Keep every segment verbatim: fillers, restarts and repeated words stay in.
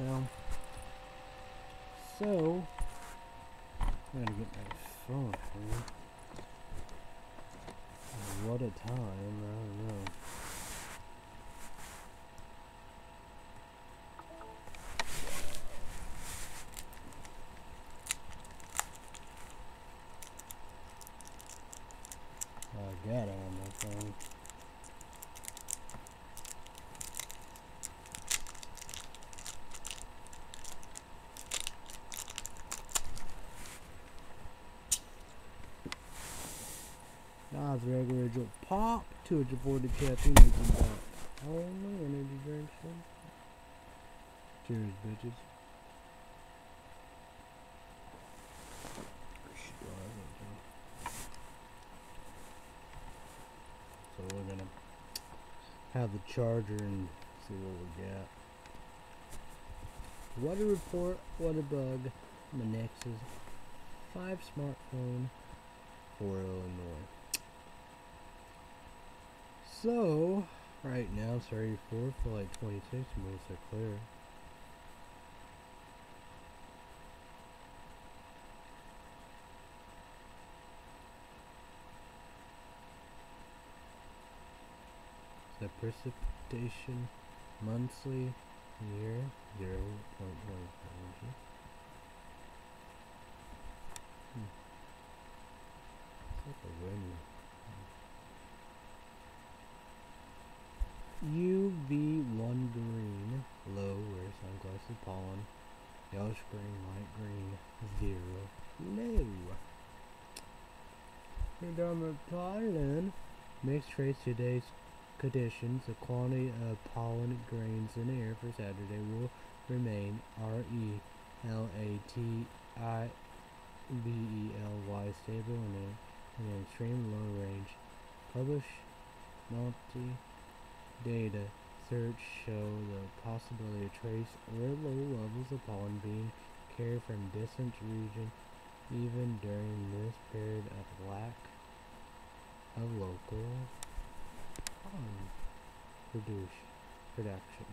now. So, I gotta get my phone here. What a time, I don't know. I got it on my phone. Nas regular Joe Pop, two hundred forty caffeine, making back. Only energy drinks. Cheers, bitches. So we're gonna have the charger and see what we got. What a report, what a bug. My Nexus five smartphone for Illinois. So, right now it's thirty-four, for like twenty-six, most are clear. The precipitation monthly year zero point one five. Hmm. It's like a wind. U V one green, low, wear sunglasses, pollen, yellowish green, light green, zero, low. Predominant pollen, mixed trace today's conditions. The quantity of pollen grains in the air for Saturday will remain R E L A T I B E L Y, stable in, a, in an extreme low range. Publish multi data search show the possibility of trace or low levels of pollen being carried from distant region even during this period of lack of local pollen produce, production.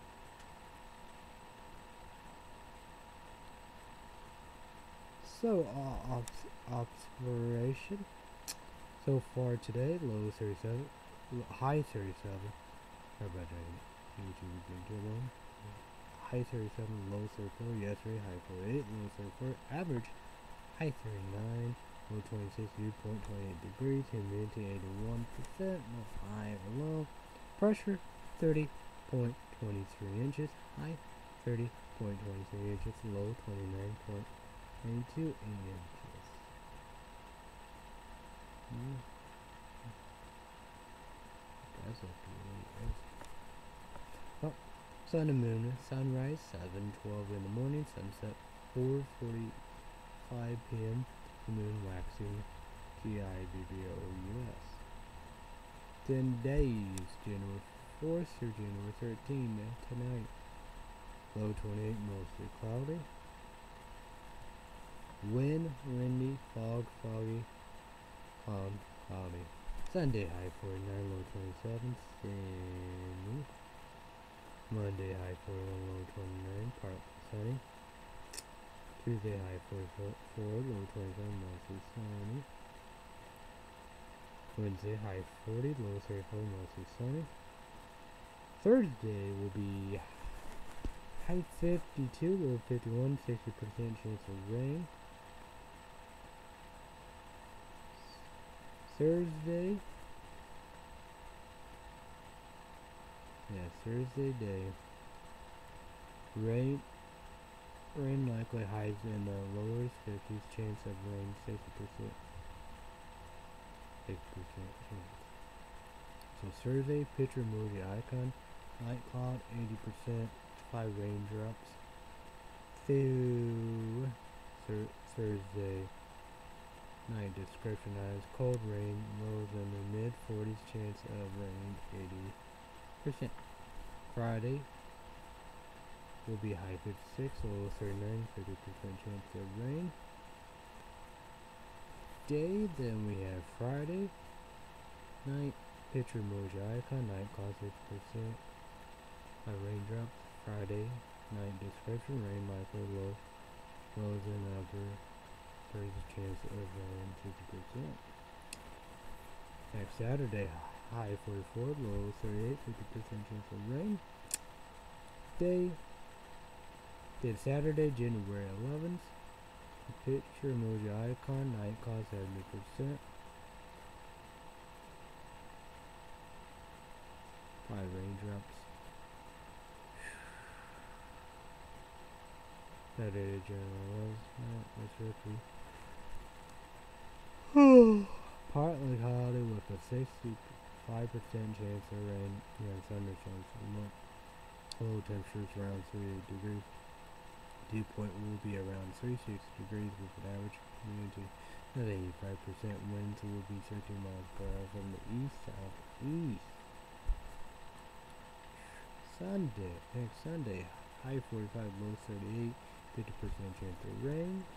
So, uh, obs observation so far today, low thirty-seven, high thirty-seven. How about that? YouTube video one. High thirty-seven, low thirty-four. Yesterday, high forty-eight, low thirty-four. Average, high thirty-nine, low twenty-six. Dew point twenty-eight degrees. Humidity eighty-one percent. No high or low. Pressure thirty point two three inches. High thirty point two three inches. Low twenty-nine point nine two inches. Mm. That's a good. Oh, sun and moon. Sunrise seven twelve in the morning. Sunset four forty-five p m The moon waxing. G I B B O U S. Ten days. January fourth through January thirteenth. Tonight. Low twenty-eight. Mostly cloudy. Wind, windy, fog, foggy, cloud, cloudy. Sunday high forty-nine, low twenty-seven, sunny. Monday high forty-one, low twenty-nine, partly sunny. Tuesday high forty-four, low twenty-seven, mostly sunny. Wednesday high forty, low thirty-four, mostly sunny. Thursday will be high fifty-two, low fifty-one, sixty percent chance of rain. Thursday, yeah, Thursday day, rain, rain likely, highs in the lower fifties, chance of rain sixty percent, sixty percent chance. So Thursday, picture emoji icon, light cloud, eighty percent, five raindrops. Through Thur Thursday. Night description as cold rain, lows in the mid forties, chance of rain eighty percent. Friday will be high fifty-six, low thirty-nine, fifty percent chance of rain. Day, then we have Friday night, picture emoji icon, night cloud sixty percent, by raindrops. Friday Night description, rain likely, low, lows and upper, there's a chance of rain fifty percent. Next Saturday, high forty-four, low thirty-eight, fifty percent chance of rain. Day, day Saturday, January eleventh. Picture emoji icon, night cloud seventy percent. Five raindrops. Saturday, January eleventh. That's Ricky. Partly cloudy with a sixty-five percent chance of rain and thunderstorms. Low, low temperatures around thirty-eight degrees. Dew point will be around thirty-six degrees with an average humidity of eighty-five percent. Winds will be thirteen miles per hour from the east southeast. Sunday, next Sunday, high forty-five, low thirty-eight, fifty percent chance of rain.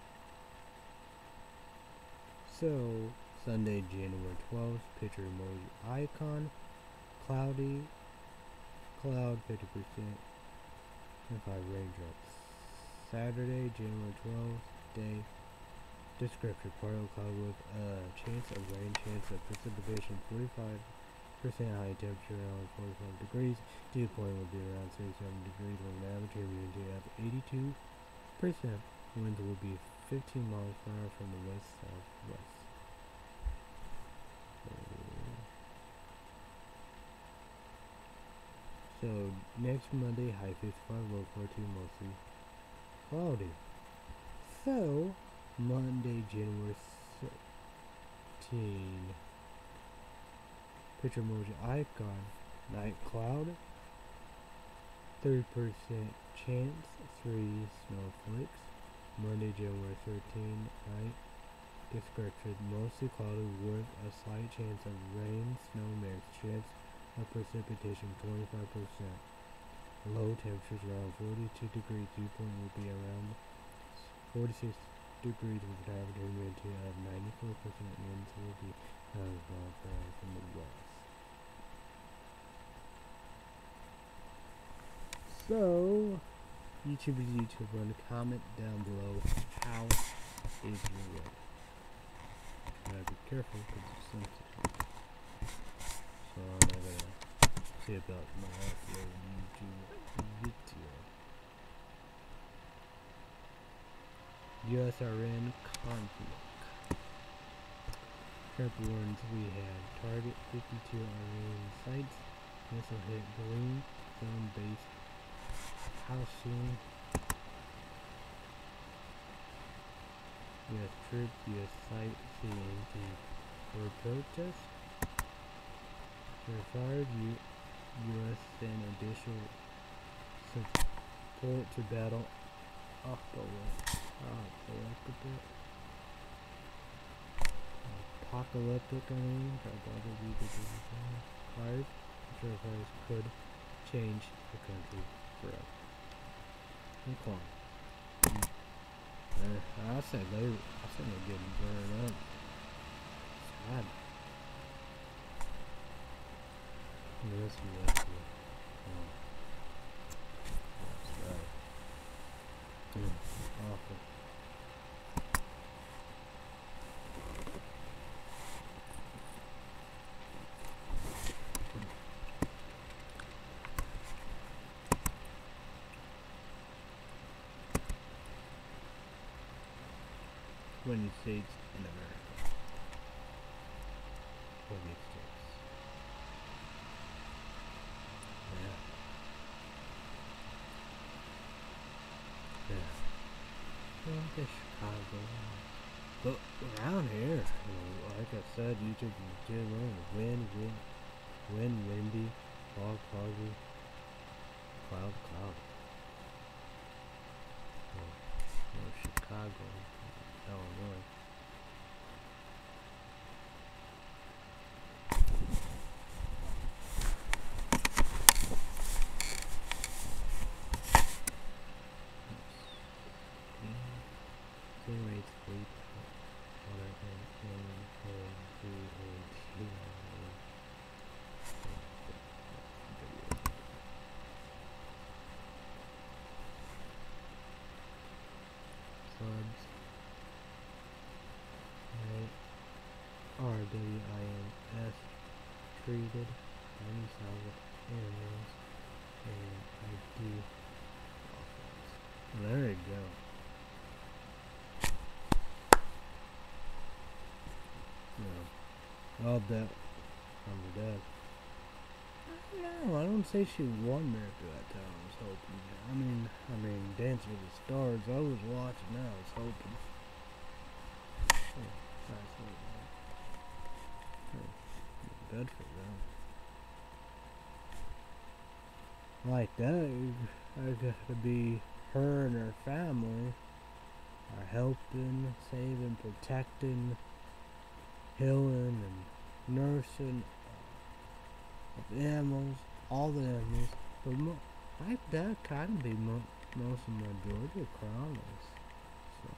So, Sunday, January twelfth, picture emoji icon, cloudy, cloud fifty percent, and five raindrops. Saturday, January twelfth, day, description, partly cloud with a chance of rain, chance of precipitation, forty-five percent high temperature around forty-five degrees, dew point will be around thirty-seven degrees with an average humidity of eighty-two percent. Winds will be fifteen miles per hour from the west southwest. So, next Monday, high fifty-five, low fourteen, mostly cloudy. So, Monday, January thirteenth, picture emoji icon, night cloud, thirty percent chance, three snowflakes. Monday, January thirteenth, night, description, mostly cloudy with a slight chance of rain, snow mix, chance of precipitation, twenty-five percent. Low temperatures around forty-two degrees, dew point will be around forty-six degrees with an average humidity of ninety-four percent. Winds will be ninety miles per hour from the west. So, YouTube is YouTube. Run a comment down below. How is your weather? You gotta be careful because it's sensitive. So I'm not gonna say about my upload YouTube video. U S R N conflict. Current warnings we have target fifty-two Iranian sites. Missile hit balloon zone base. How soon? U S troops, U S site, C N T for protest. Fired U U.S. send additional support to battle apocalyptic. Apocalyptic, I mean, fired. Fires could change the country forever. Okay. Uh, I said they, I said they're getting burned up. Sad. Yes, yes, yes. Oh. That's right. Mm, awful. twenty states in America. twenty states. Yeah. Yeah. Well, I guess Chicago. But around here, you know, like I said, YouTube is doing wind, wind, wind, windy, fog, foggy, cloud, cloud. Well, you know, Chicago, Illinois. Rates sleep, water, and rain, cold, food, and heat. treated any solid animals and I do offerings. There you go. No. All that from her dad. No, I don't say she won there after that time. I was hoping. I mean, I mean, Dance with the Stars. I was watching that. I was hoping. Oh, nice little one. Oh, good for them. Like that, I got to be her and her family are helping, saving, protecting, healing, and nursing of animals, all the animals. But mo like that kind of be mo most of my Georgia Crowners. So,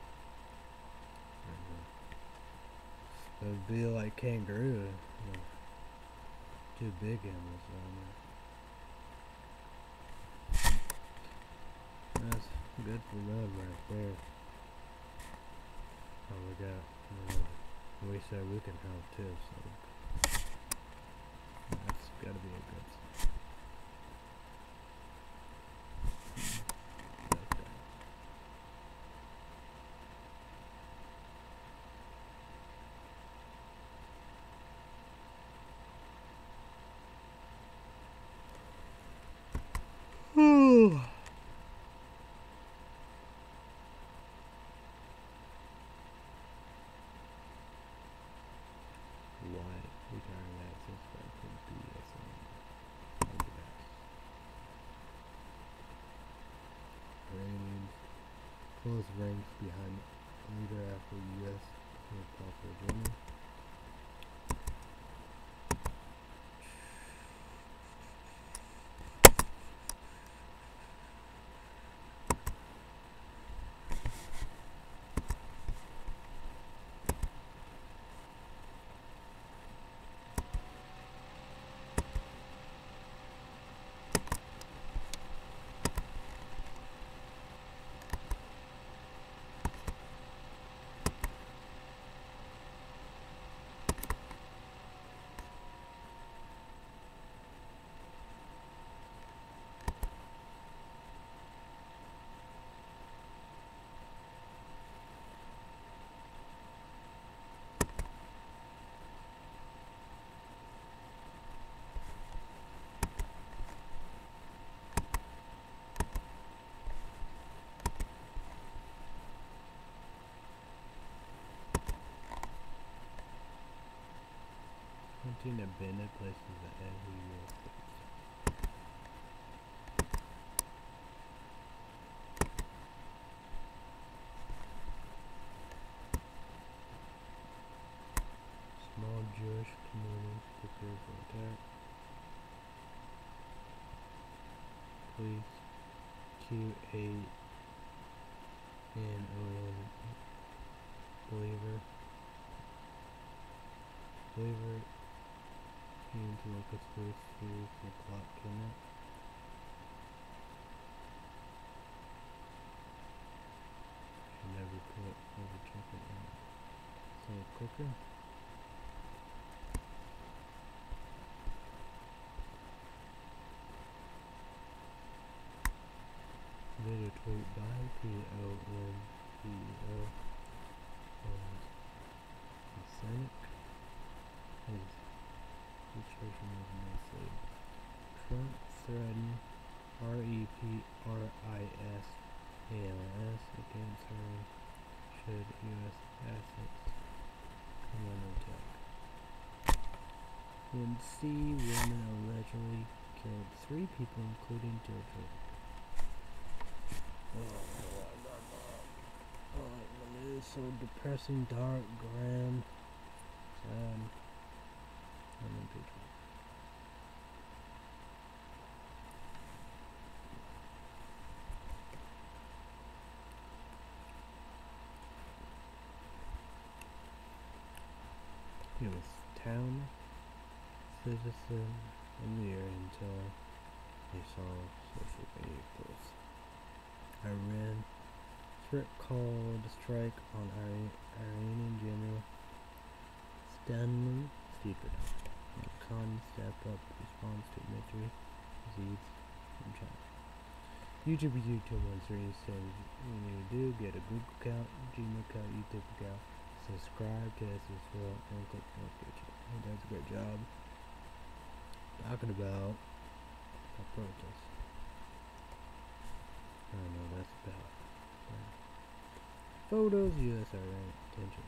it would be like kangaroo, you know, two big animals down there. That's good for them right there. Oh, we got, uh, we said we can help too, so that's gotta be a good sign. Hmm. Why we turn access back to B S N? Ratings. Close ranks behind leader after U S and Papua Virginia. Hunting abandoned places that every year. Small Jewish communities prepare for attack. Police Q A N O N Believer Believer came to look at police series for plot kidnap. Should never put over check it out. So quicker. Video tweet by P O N P O and Cynic is situation of mostly Trump threaten R E P R I S A L S against her should U S assets come under attack. When C women allegedly killed three people including children. Oh, oh, it is so depressing, dark, grim, sad. I'm in page one. He was town citizen of the year until he saw social media posts. Iran threat called a strike on Iranian general Stanley Stephen. Con step up response to mystery disease from China. YouTube is YouTube one three says you need to do get a Google account, Gmail account, YouTube account, subscribe to us as well, and click notification. He does a great job talking about a protest. I don't know what that's about. But photos, U S Iran tensions.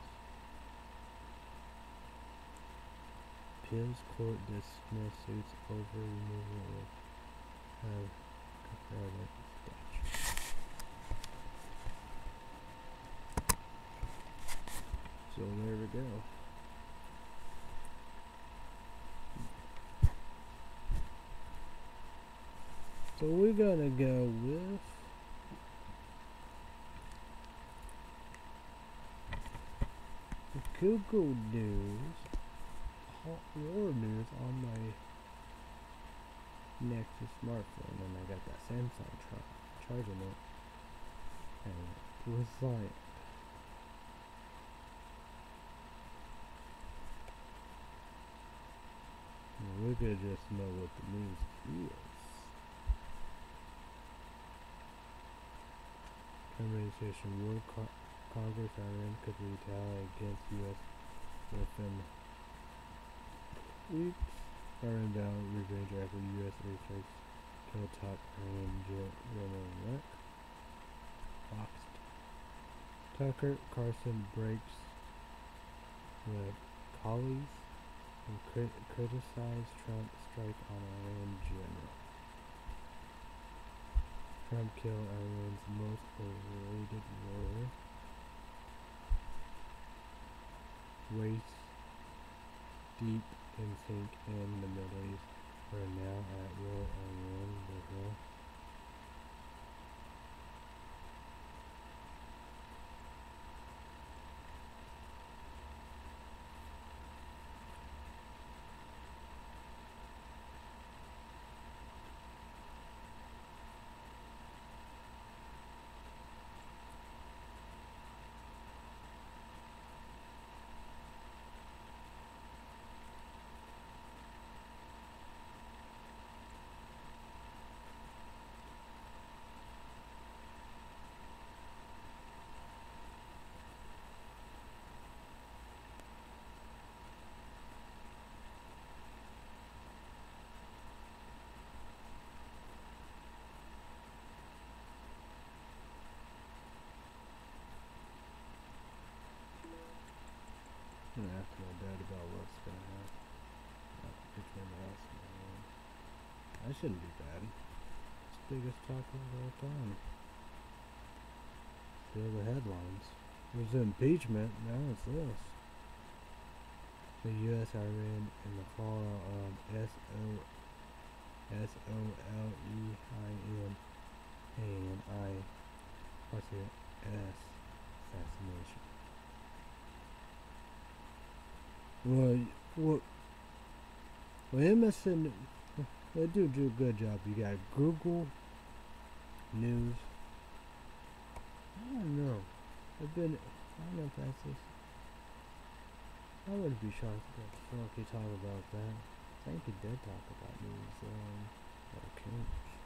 Appeals court dismissed suits over removal of Confederate statue. So there we go. So we're gonna go with Google News, hot war news on my Nexus smartphone, and I got that Samsung tra- charging it, and it was like we're gonna just know what the news is. Administration World Co- Congress Iran could retaliate against U S within weeks. Iran vowed revenge after U S airstrikes killed top Iran general wreck. Boxed. Tucker Carlson breaks with colleagues and crit- criticized Trump's strike on Iran general. Trump killed Iran's most overrated warrior. Waist deep in sink in the Middle East. We're now at war Iran, Brazil. I'm gonna ask my dad about what's gonna happen. Uh, between us and Iran. I shouldn't be bad. It's the biggest topic of all time. Still the headlines. There's impeachment, now it's this. The U S Iran and the fallout of S O S O L E I N A N I what's it? S assassination. Well, what? Well, M S N, they do do a good job. You got Google News. I don't know. I've been. I don't know if that's this. I wouldn't be shocked if Funky talk about that. I think he did talk about news. Um, okay.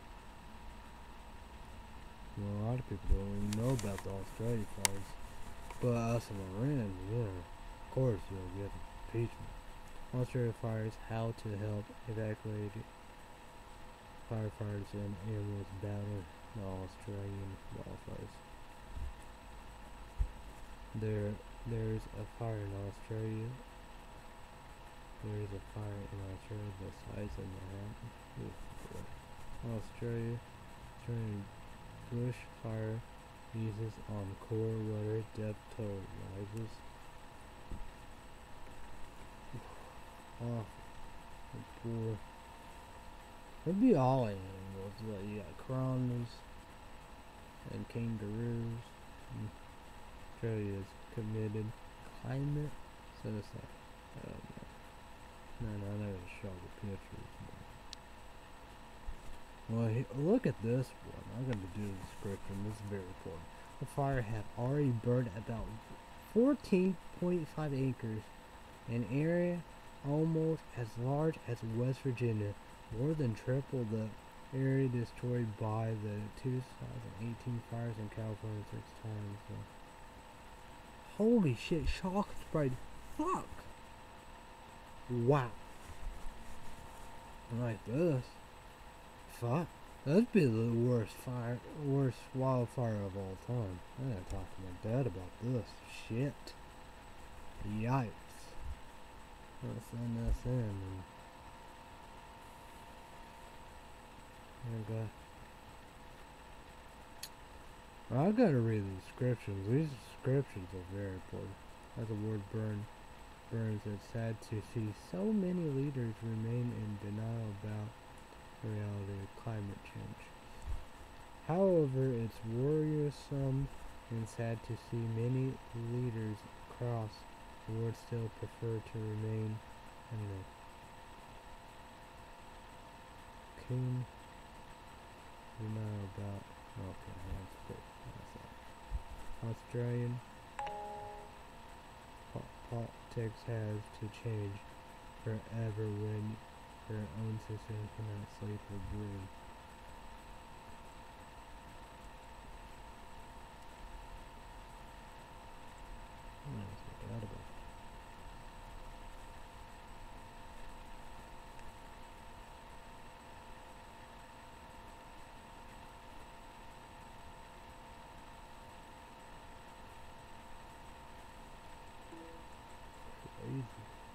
Well, a lot of people don't even know about the Australia fires, but us in Iran, yeah, of course, you'll get impeachment. Australia fires, how to help evacuate firefighters and airmen battle the Australian wildfires. There, there's a fire in Australia. There is a fire in Australia the size of Manhattan. Australia, Australian bushfire uses on core water depth toll rises. Oh, poor. It'd be all animals. Like you got cronies and kangaroos. And Australia's committed climate suicide. Oh, no, no, I never show the pictures. Well, he, look at this one. I'm going to do the description. This is very important. The fire had already burned about fourteen point five acres, an area almost as large as West Virginia, more than triple the area destroyed by the two thousand eighteen fires in California six times. So. Holy shit, shock sprite. Fuck! Wow. Like this. Fuck. That'd be the worst fire, worst wildfire of all time. I gotta talk to my dad about this. Shit. Yikes. Let's send this in. And okay. I gotta read the descriptions. These descriptions are very important. As the word burn burns, it's sad to see so many leaders remain in denial about the reality of climate change. However, it's worrisome and sad to see many leaders across the world still prefer to remain, I don't know, keen denial about, okay, that's good. That's Australian po politics has to change forever when your own system cannot sleep or breathe. That's incredible. Crazy.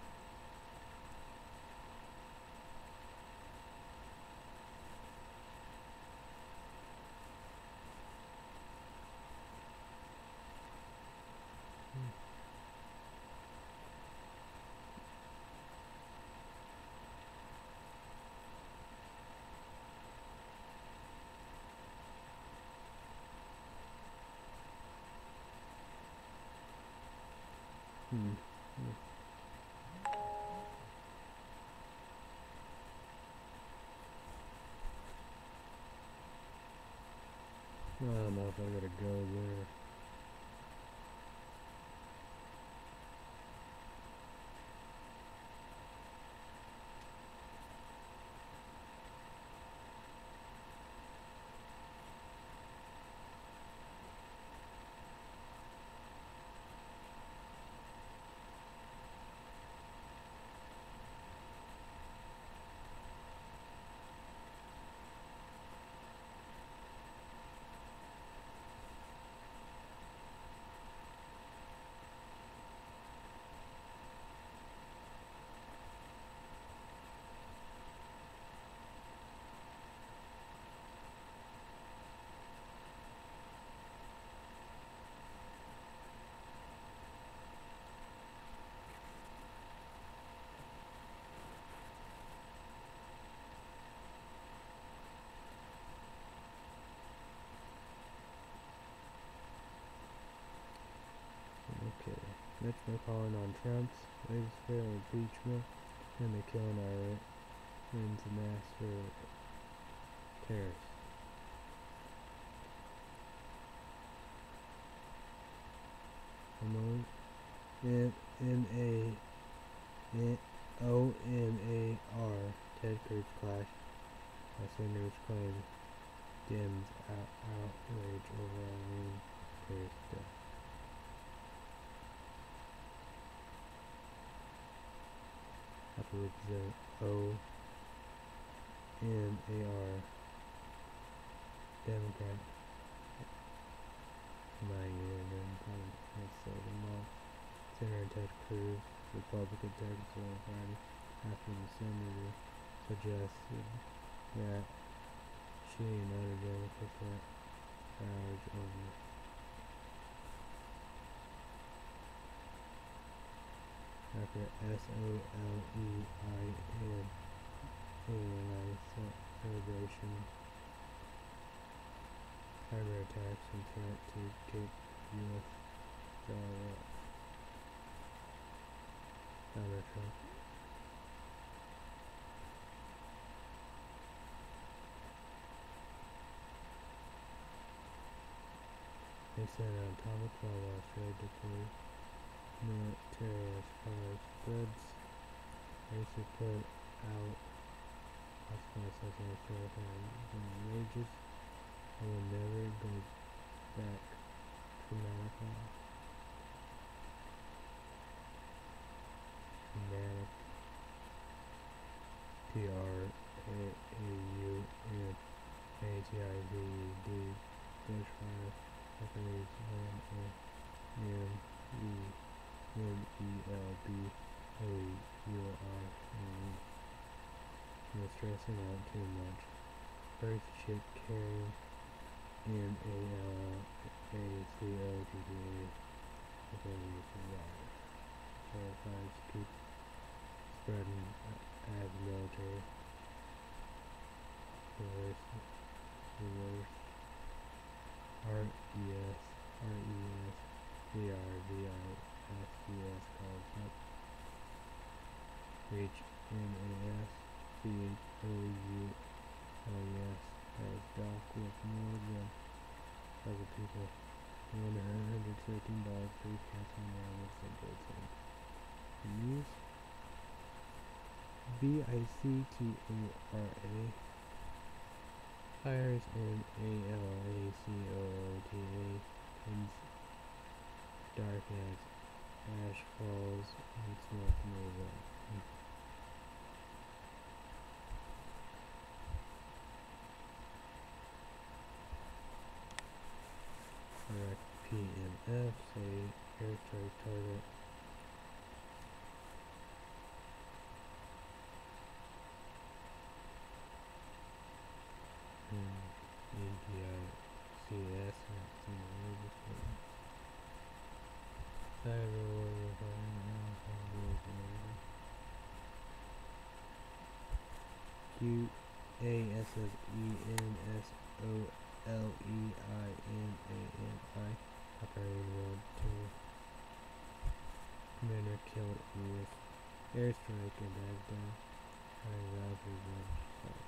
Hmm. Hmm. I don't know if I gotta go there. Okay. Mitch McConnell on Trump's latest failed impeachment and the killing Iran's master terrorists. Among N A O N A R, Ted Cruz clash as senators claim Dems out outrage over Iran terrorist death. Represent O N A R Democrat nine year and then seven months. Senator Ted Cruz, Republican Texas Party, after the senator suggested that she and other Democrats were outraged over after S O L E I N alien celebration, cyber attacks and threat to kick U S dollar Donald Trump. They said an atomic bomb Australia deployed terrorist fire spreads I used to put out hospital association and wages. I will never go back to America. Manic. T R A U N A T I V E D dash five Japanese one M E M E L B O U R N E. You're stressing out too much. First ship carrying M A L A C O T T A. Okay, you survive. Terrifies keep spreading as military. The worst, the worst. R E S, R E S, V R V I S C S calls up. Reach N A S, C H O U L E S, has dock with more than other people. one hundred thirteen dollars free cash on average for both sides. Use B I C T O R A hires M A L A C O O T A pins dark as ash falls and smoke moves up. Correct P M F say airstrike target. A P I C S Q A S S E N S O L E I N A N I operating world two. Commander killed with airstrike in Baghdad. Having Valkyrie village.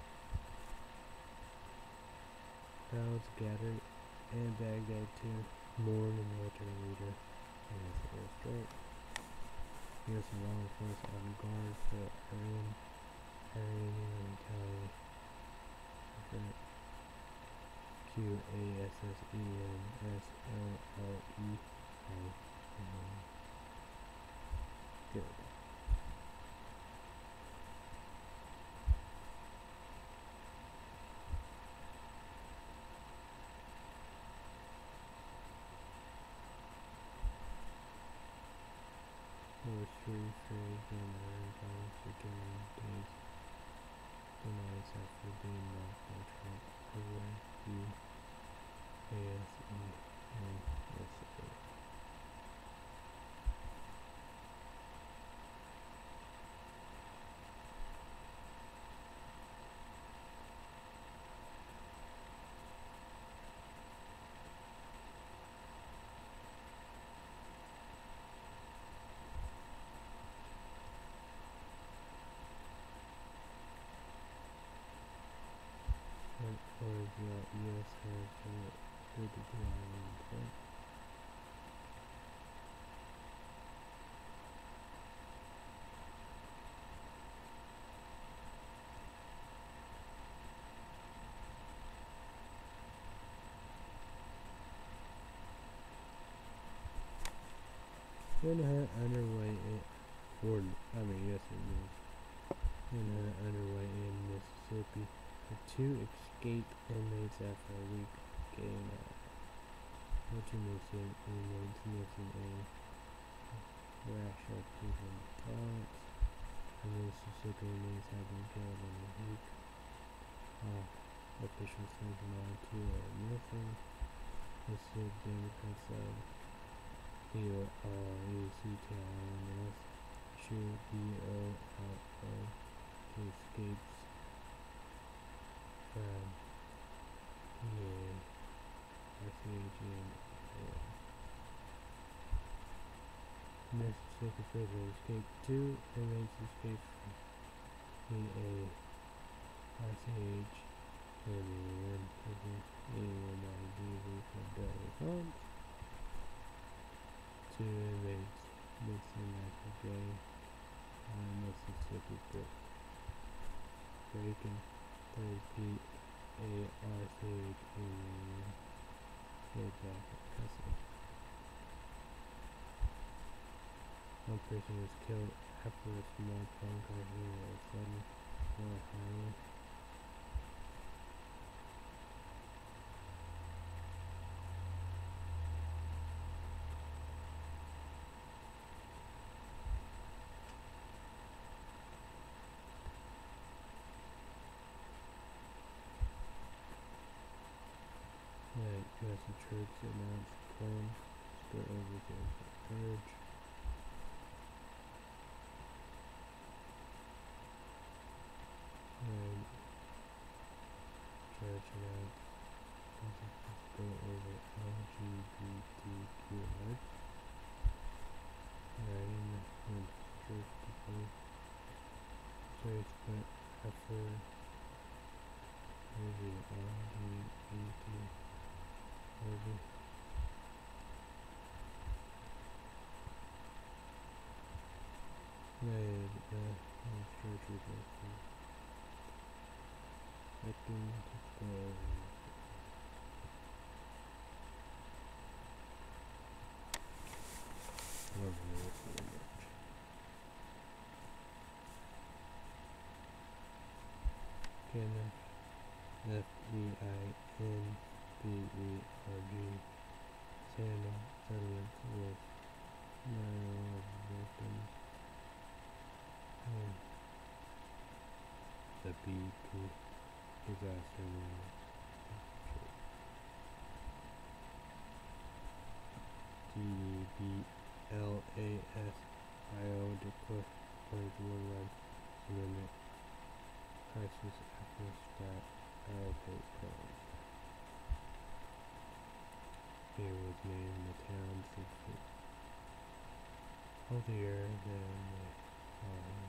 Crowds gathered in Baghdad to mourn the military leader. And that's the airstrike. U S law enforcement on guard for Iran, Iranian retaliation. Q A S S E N S O L E I N. Good. Forestry, trade, and maritime security days. The nights after being knocked by Trump over the A S E and S A. Or the U S has good to do islands, right? Manhunt underway in Ford, I mean, yes it is. Manhunt underway in Mississippi for two escaped inmates after a week getting out. Two missing inmates missing a rash of people in violence. The Mississippi inmates have been killed in a week. Uh, officials say now two are missing. Mississippi Democrats said B O R E C T I N S should B O L O to escapes from yeah, R C H and Mississippi prison escaped. Two inmates escaped from E A R C H and one prison anyone not a D V for bail response. Two inmates missing after day uh, Mississippi Brick. Bacon, third P A R C H E killed back at Custody. One person was killed after a small plane crash near a sudden North Highway. That U S troops announced plan to go over the urge. And church announced to go over L G B T Q rights. Writing and church people say spent after maybe L G B T maybe made the church rejection acting to go over Canon F E I N B E R G Sandal settlements with nine eleven victims and the B P disaster relief. D E B L A S I O declares worldwide limit crisis efforts that elevate crimes. It was named the town sixty healthier than the um,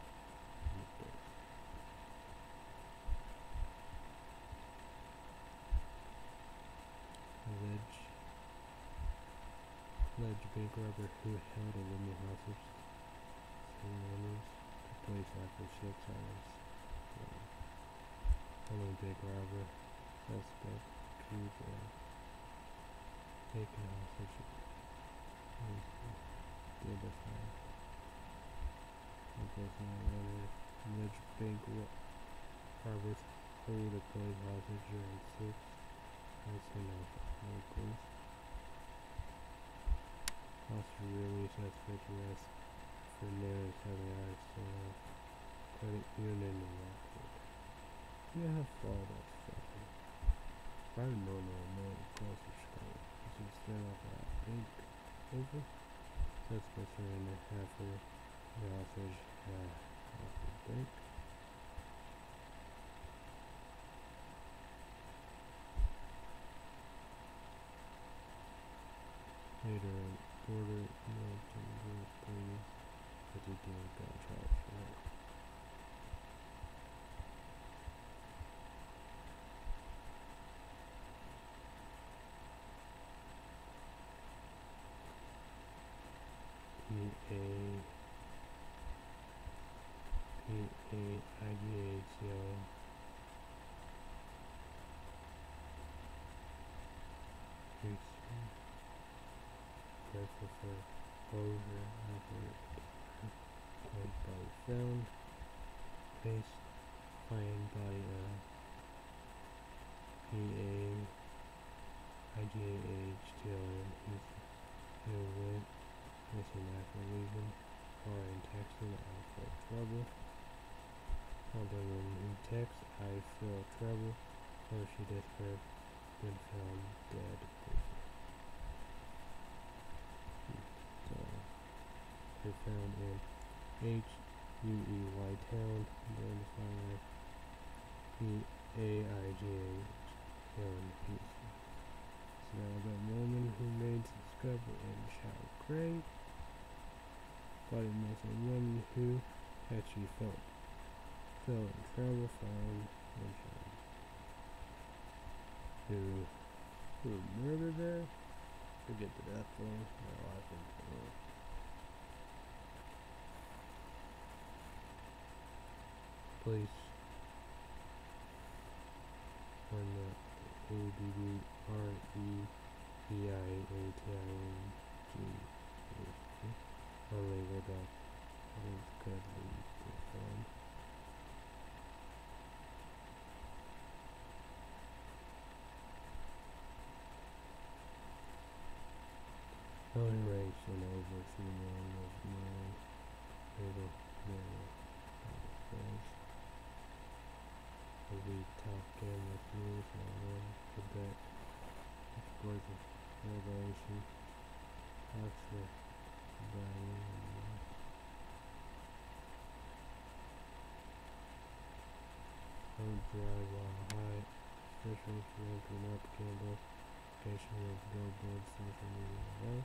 alleged alleged bank robber who held a woman hostage ceremonies took place after six hours. Following bank robber, suspect accused of taking hostage was identified. Unfortunately, alleged bank robbers hold a police hostage during six housing of locals. Hostage release suspect arrest for nearly seven hours to credit union in Rockford. You have followed us fucking. Probably normal amount of grocery store. This is set off at bank. Over. Suspects are in the half of the hostage uh hostage bank. Later border Milton Group three fifty-two got charged for it. P A P A I G H C O grateful for closure after dead body found. Face find body of P A I G H T O N who went missing after leaving car and texting I feel trouble. Although when he texts I feel trouble, so she desperate been found dead. So they found in H U E Y town during the fire. P A I G H town piece. So now the woman who made the discovery in Shower Grave. Body missing woman who actually felt fell in trouble found in Shower. Who who murdered her? Forget the death thing. No, I think so. Please. When the A D D R E E I A T I N G unlegal dog is good lead to film. Only race and over female of male little male says the lead top camera news and one Quebec explosive revelation Oxford Brian don't drive while high especially if you're entering up candle location of billboard social media life.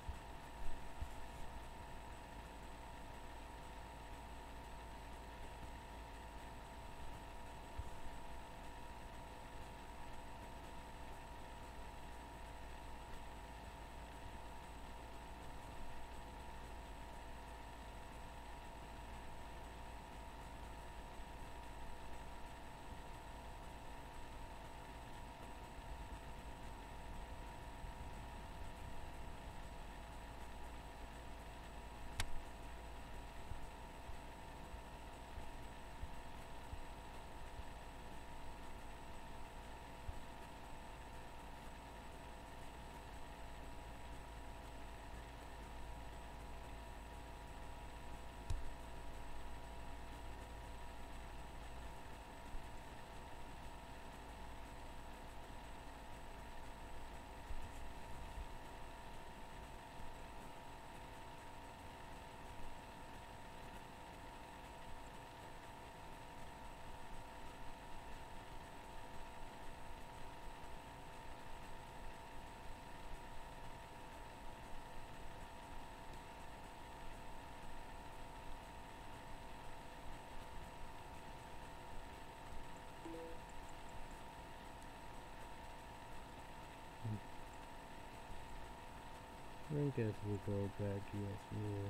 I guess we'll go back yes yeah.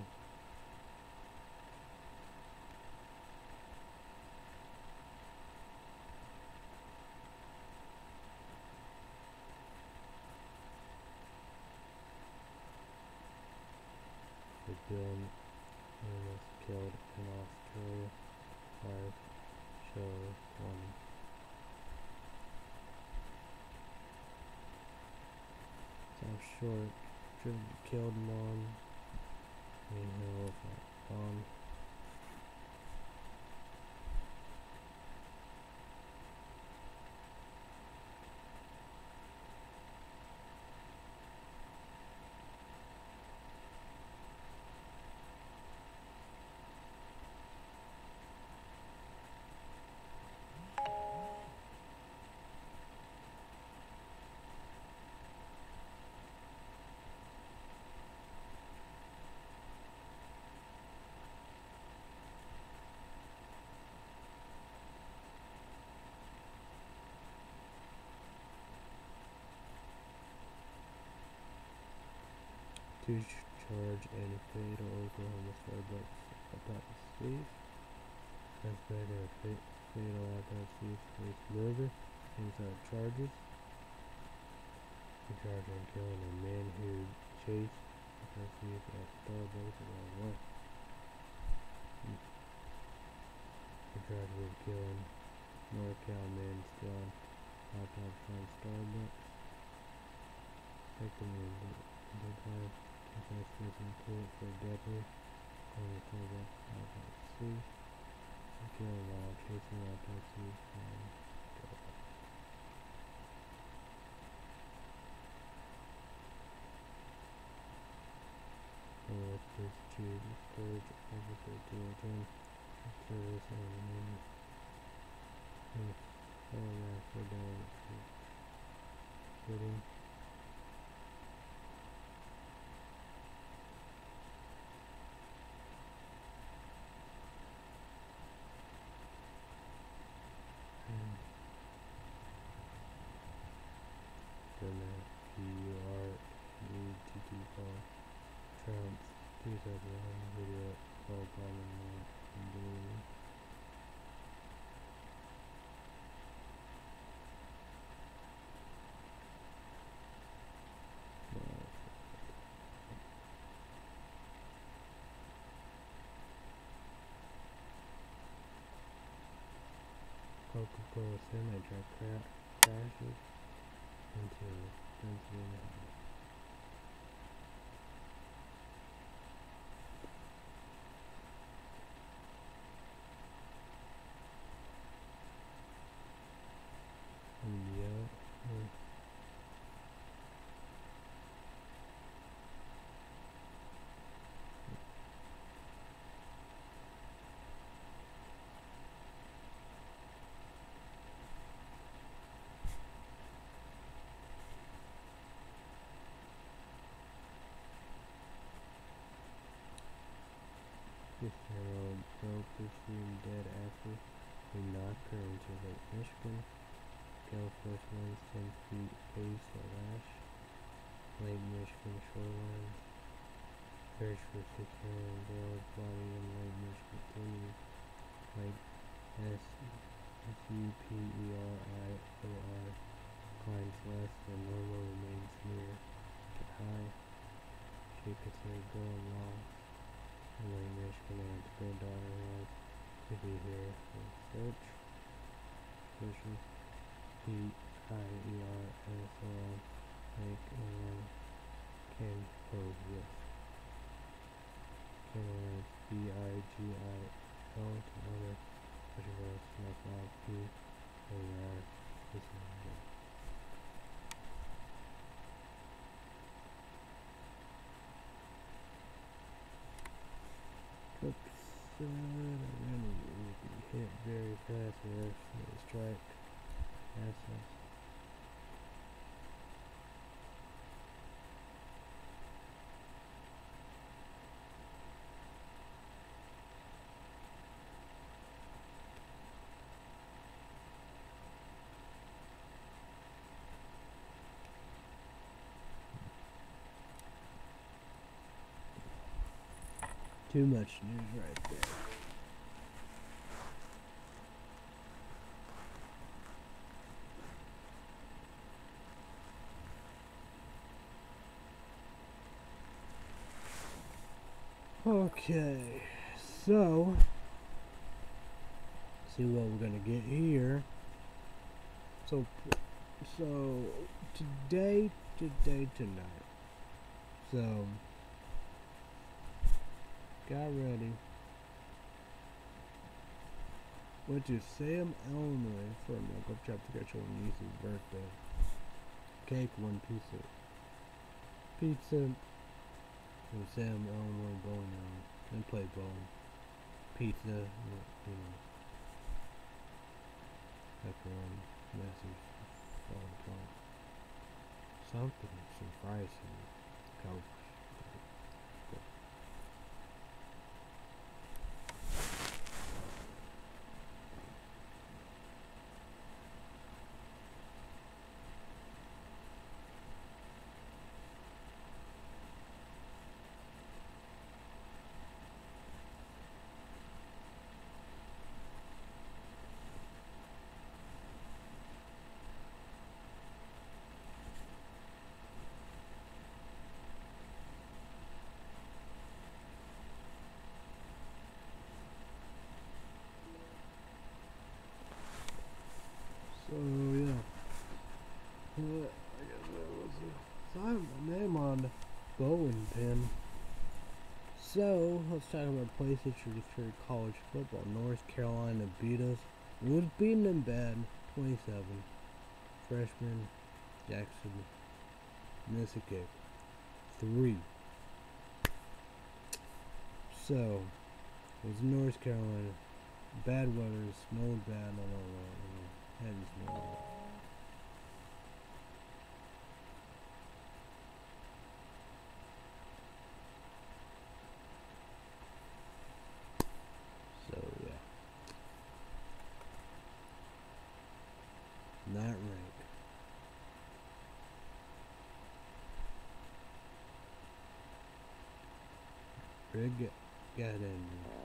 The Bill was killed in Australia five show one. South Short killed Mon in elephant bomb. To charge and fatal Oklahoma Starbucks autopsy. Suspect in a fatal autopsy face murder. Inside charges. To charge and killing a man who chased autopsy at Starbucks around one. To charge with killing NorCal man stealing autopsy from Starbucks. Victim in the time. Investigation court for deputy on the Starbucks autopsy. Killing while chasing autopsy from Starbucks. With this chief storage officer to attend service on the minute and format for down footing. P U R E T T call Trump's two thousand one video called Bombing Coca-Cola semi-truck cra crashes into Pennsylvania. India. Hmm. fifteen-year-old girl presumed dead after we knocked her into Lake Michigan. Gale force winds ten feet east at Lash, Lake Michigan shoreline. Search for six-year-old girl's body in Lake Michigan continues. Lake S U P E R I O R climbs less than normal, remains near to high. She considered girl lost in Lake Michigan and its granddaughter was to be here for search. Person P I E R S O N Lake and can pose risk. Cameron B I G I L to other vegetables like log P A R is not. Cook said I really would be hit very fast with this strike. Assets. Too much news right there. Okay, so see what we're gonna get here. So, so today, today, tonight. So, got ready. Went to Sam, Illinois for a makeup shop to get your niece's birthday. Cake, one piece of pizza. From Sam, Illinois bowling alley. And play bowling. Pizza, you know. Pepperoni, message, fall apart. Something, some fries and Coke. So yeah, uh, I guess that was it. So I have my name on the bowling pin. So let's talk about places for college football. North Carolina beat us. Was beating them bad, twenty-seven. Freshman Jackson missed a kick, three. So it was North Carolina. Bad weather, snowed bad. I don't know. You know, heavy snow. So yeah, not rank. Big got in.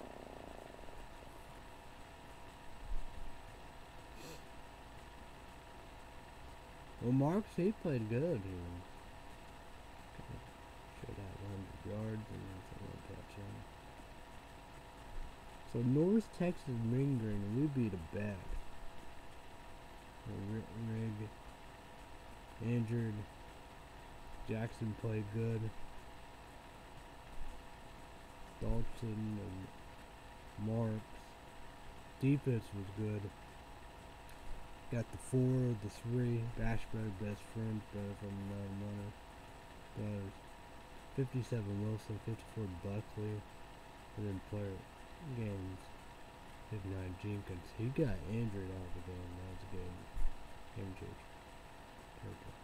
Well, Marks, he played good here. Should have one hundred yards and that's a touchdown. So North Texas Ring Green, and we beat a bad. Rig injured. Jackson played good. Dalton and Marks. Defense was good. Got the four, the three. Bashburn, best friend, better from nine runner. Does fifty-seven Wilson, fifty-four Buckley, and then player games. fifty-nine Jenkins. He got injured out of the game. That was a game. Game change. Purple.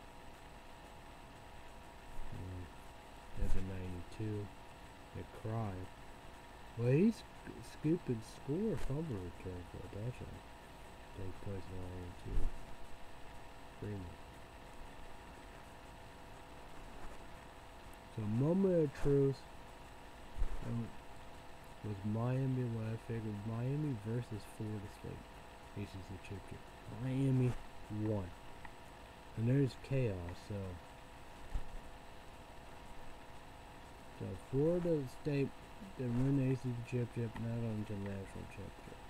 Um, there's a ninety-two. McCry. Well, he's scooping score fumble return for a touchdown. Take place in ninety-two. Freeman. So, moment of truth um, was Miami. What I figured Miami versus Florida State. This is the chip chip. Miami won. And there's chaos, so. So Florida State, they win the A C C championship, not on to national championship.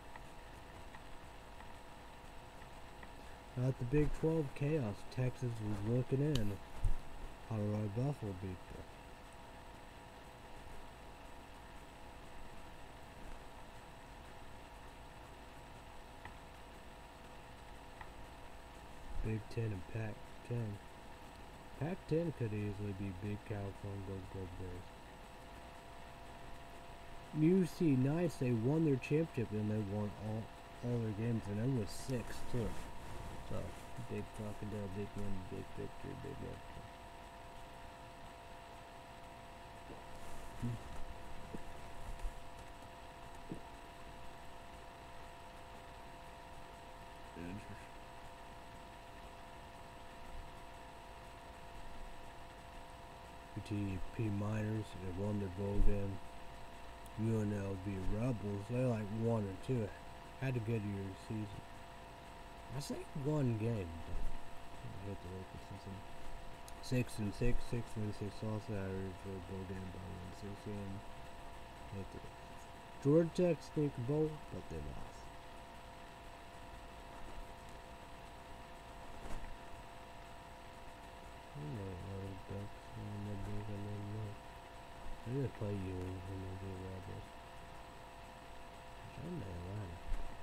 At the Big twelve chaos, Texas was looking in. Colorado Buffalo beat them. Big Ten and Pac ten. Pac ten could easily be Big California Gold Gold Bears. U C Knights, they won their championship and they won all all their games, and it was six too. So big fucking deal, big win, big victory, big victory. T P Miners, they won their bowl game. U N L V Rebels, they like one or two. Had a good year season. I say one game, but I hate the local season. Six and six, six and six also average for a bowl game by one six game. Hate the Georgia Tech stink bowl, but they lost. I don't know what the Ducks and the Bulls and then what. They're gonna play you when they do Rebels. I'm in Atlanta.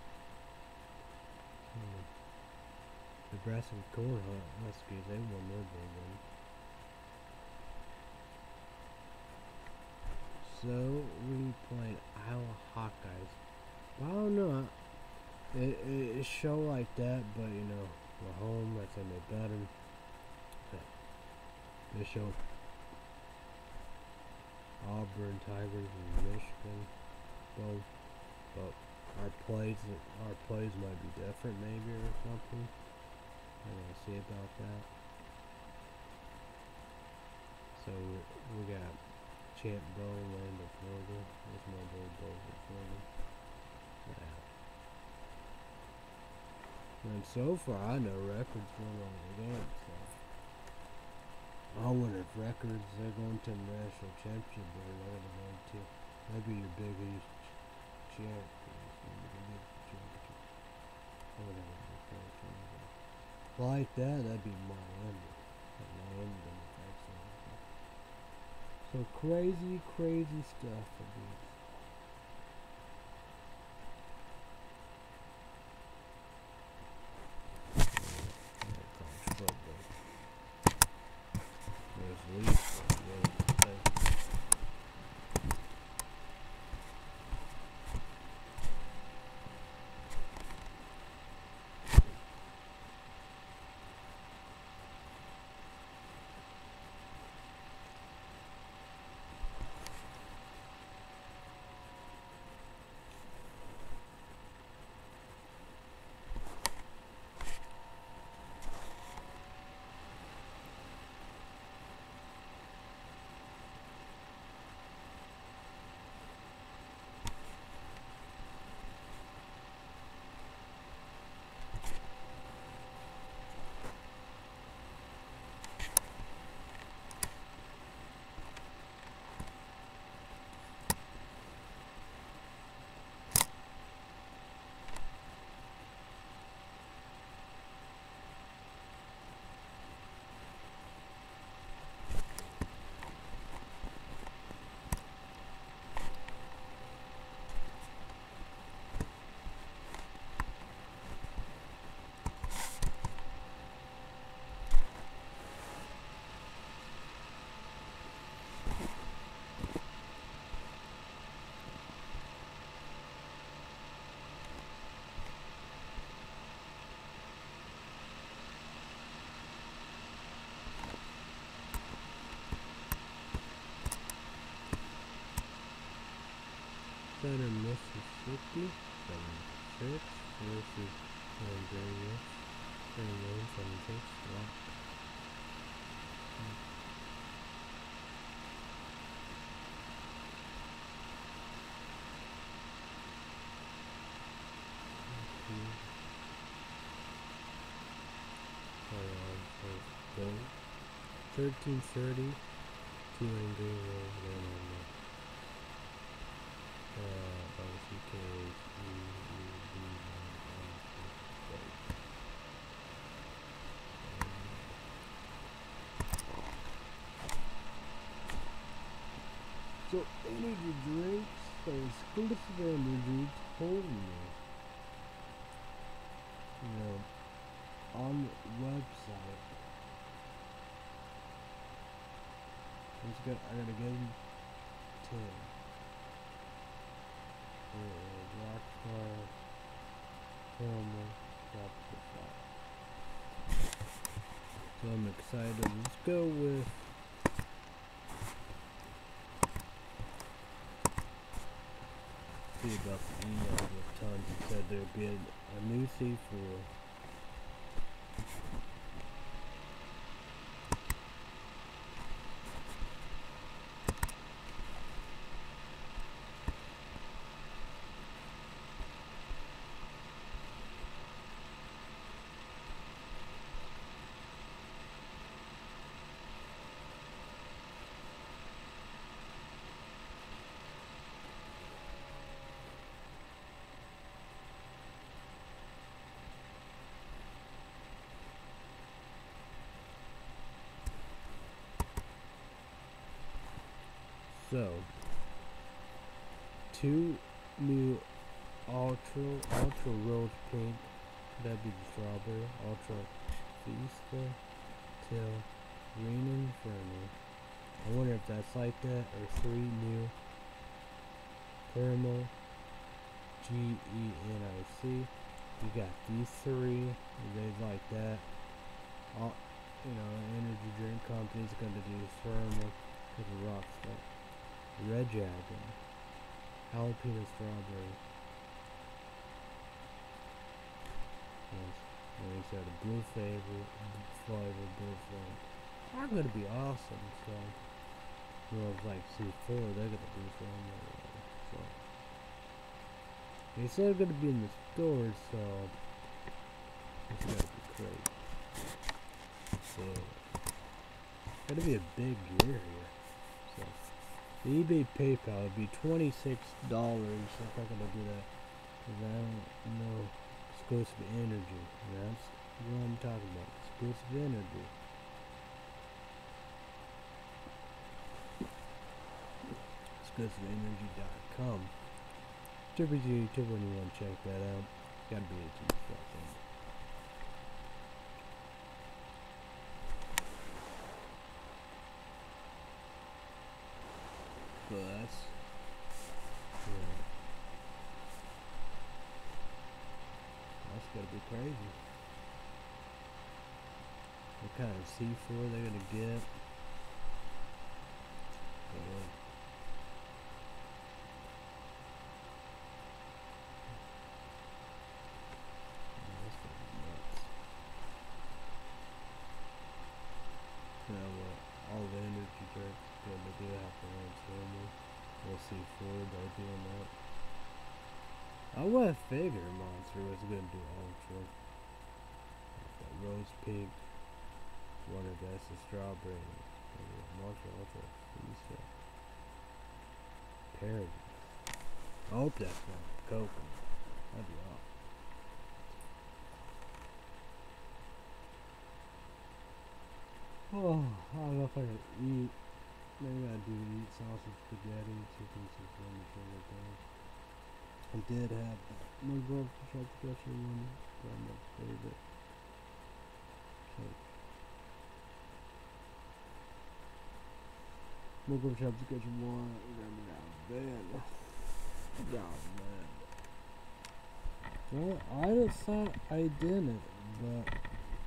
Hmm. Nebraska Cornhuskers, they won their bowl game. So we played Iowa Hawkeyes. I don't know. It, it, it show like that, but you know, we're home. I think they better. They show Auburn Tigers and Michigan both, but our plays our plays might be different maybe or something. I don't know, see about that. So we got Champ Bowl, Land of Florida. There's my gold bowl in Florida. Yeah. And so far I know records won all the games. So. I wonder if records they're going to the national championship or they're going to maybe your Big East champ. Like that, that'd be Miami. Miami so crazy, crazy stuff. Center, Mississippi, seventy-six versus Andrea. thirty-one, seventy-six, rock. thirteen thirty, two Angry Roll, one on the uh, O C K H, E, E, D, so energy drinks are exclusive energy told me, you know, on the website. Let's go, I gotta give him ten. Uh, Rockstar, Caramel, Tropical. So I'm excited. Let's go with see about the email with tons. It said there'd be a, a new C four. So, two new Ultra, Ultra Rose Pink, that'd be the strawberry, Ultra Fiesta, till Green Inferno. I wonder if that's like that, or three new Caramel, G E N I C. You got these three, they like that. All, you know, energy drink company's gonna do Thermal, because of Rockstar. Red Dragon, Jalapeno Strawberry. Yes, and he said a blue flavor, flavor, blue flavor. Are gonna be awesome. So, you know, it's like C four, they're gonna be flavor. So, they said they're gonna be in the stores, so it's gonna be great. So, gonna be a big year here. So. The eBay PayPal would be twenty-six dollars if I'm gonna do that. Cause I don't know exclusive energy. That's what I'm talking about. Exclusive energy. exclusive energy dot com. Triple G YouTube when you wanna check that out. Gotta be eighteen plus. But that's, yeah, that's gonna be crazy. What kind of C four they're gonna get? Yeah. That's gonna be nuts. You know what? All the energy drinks gonna do have to run thermal. We'll see Ford by doing that. I would have figured Monster was gonna do Ultra. Got Rose Pink, one of that's a strawberry. Monster Ultra Fiesta. Parody. I hope that's not coconut. That'd be awesome. Oh, I don't know if I can eat. Maybe I do eat sausage, spaghetti, chicken, chicken, and things. I did have my glove to try to catch one from my favorite cake. My glove shop to catch one. Remember that man. Oh man. Well, I just thought I didn't, but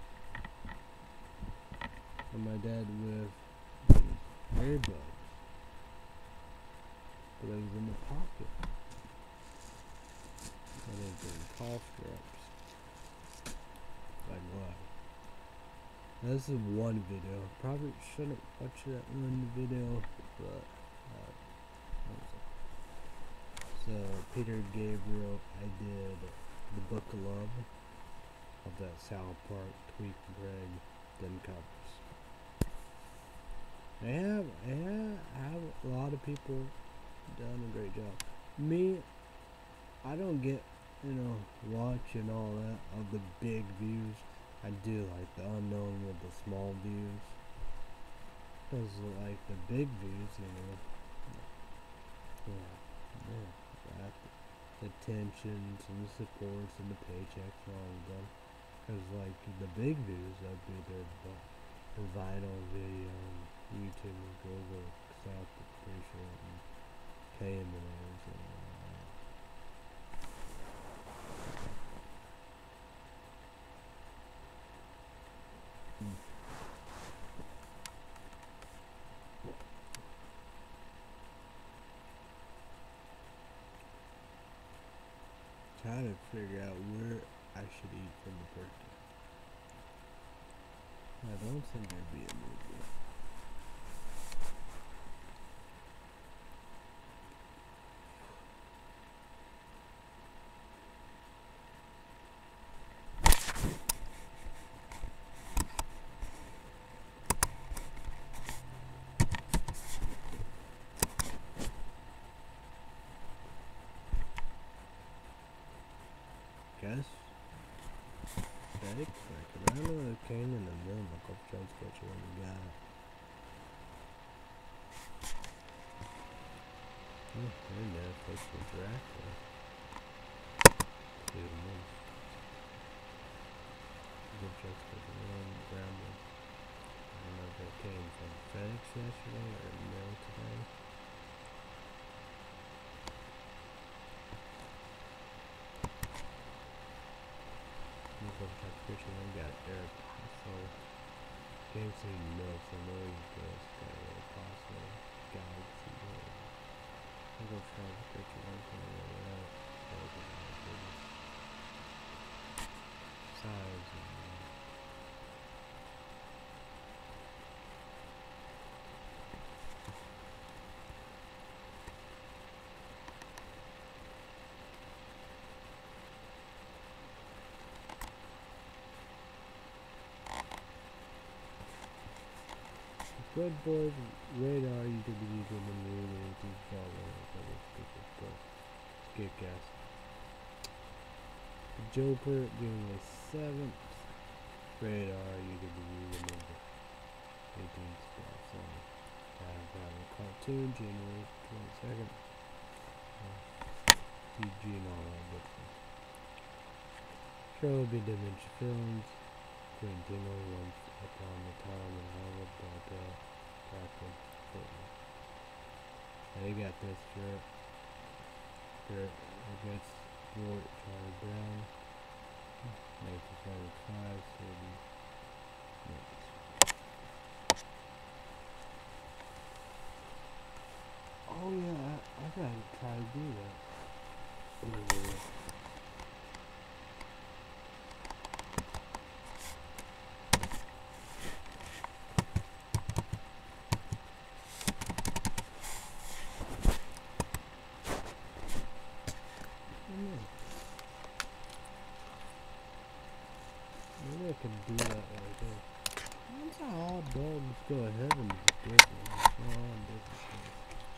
and my dad with earbuds, but it was in the pocket. I didn't do cough drops. Like what? This is one video. Probably shouldn't watch that one video, but uh, so Peter Gabriel, I did the Book of Love of that South Park Tweet Greg them covers. I have, I have, I have a lot of people done a great job. Me, I don't get, you know, watching all that of the big views. I do like the unknown with the small views. Cause like the big views, you know, yeah, yeah, that, the tensions and the supports and the paychecks and all of them. Cause like the big views, that'd be their, their vital video on YouTube and Google, South Appreciate and paying the names and all that. Trying to figure out where I should eat from the turkey. I don't think there'd be a movie. Guess steak, like around the cane in the middle, like I've tried to catch one we got. Oh, and that place for Dracula. Two months. Good checks for the one grandma. I don't know if it came from FedEx yesterday or mail today. Picture I got Eric so can't see milk so no you guys got a little possible galaxy world. I'm gonna try the picture one thing over that that was about business size and uh, Good boys, radar, you could be using the moon and you follow other people's stuff. Skip gas. Joker being a seventh. Radar, you could be using the eighteenth spot. So, I'm having a cartoon, January twenty-second. C G and all that good stuff. Show will be Dimension Films. Quintino once upon a time and all about that. Captain Footman. Now you got this shirt. Shirt against Fort Charlie Brown. nineteen seventy-five, so it'll be next. Oh yeah, I, I gotta try to do that. Anyway. Maybe I can do that right there. That's how all dogs go to heaven is different. It's not all different things.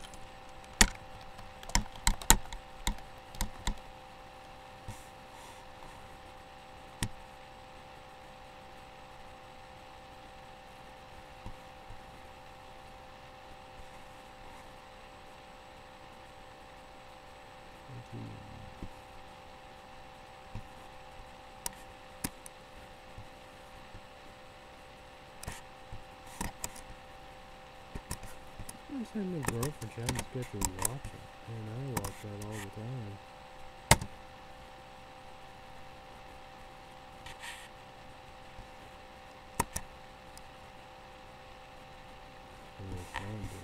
I'm saying my girlfriend, she hasn't scheduled to watch it. And I watch that all the time. And it's not busy.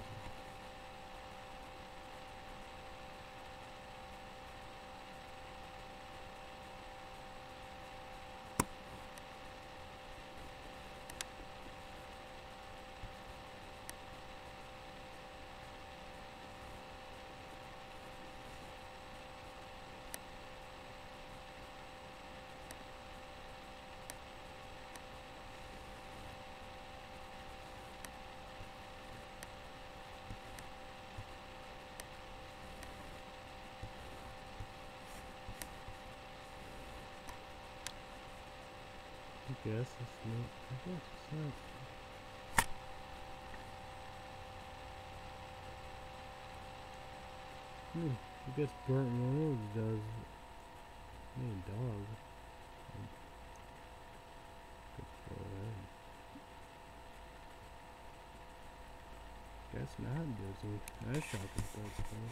I guess it's not. I guess it's not. Hmm. I guess Burt Reynolds does. I mean, dog. Good for that. Guess not Disney. That's shocking. That's funny.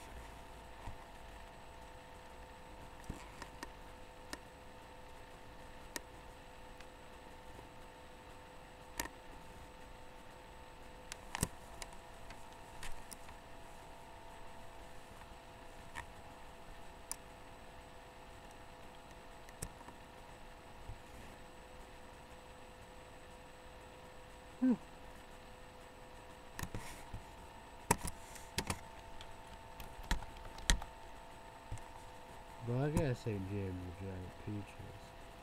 Hmm. But I gotta say James the Giant Peaches.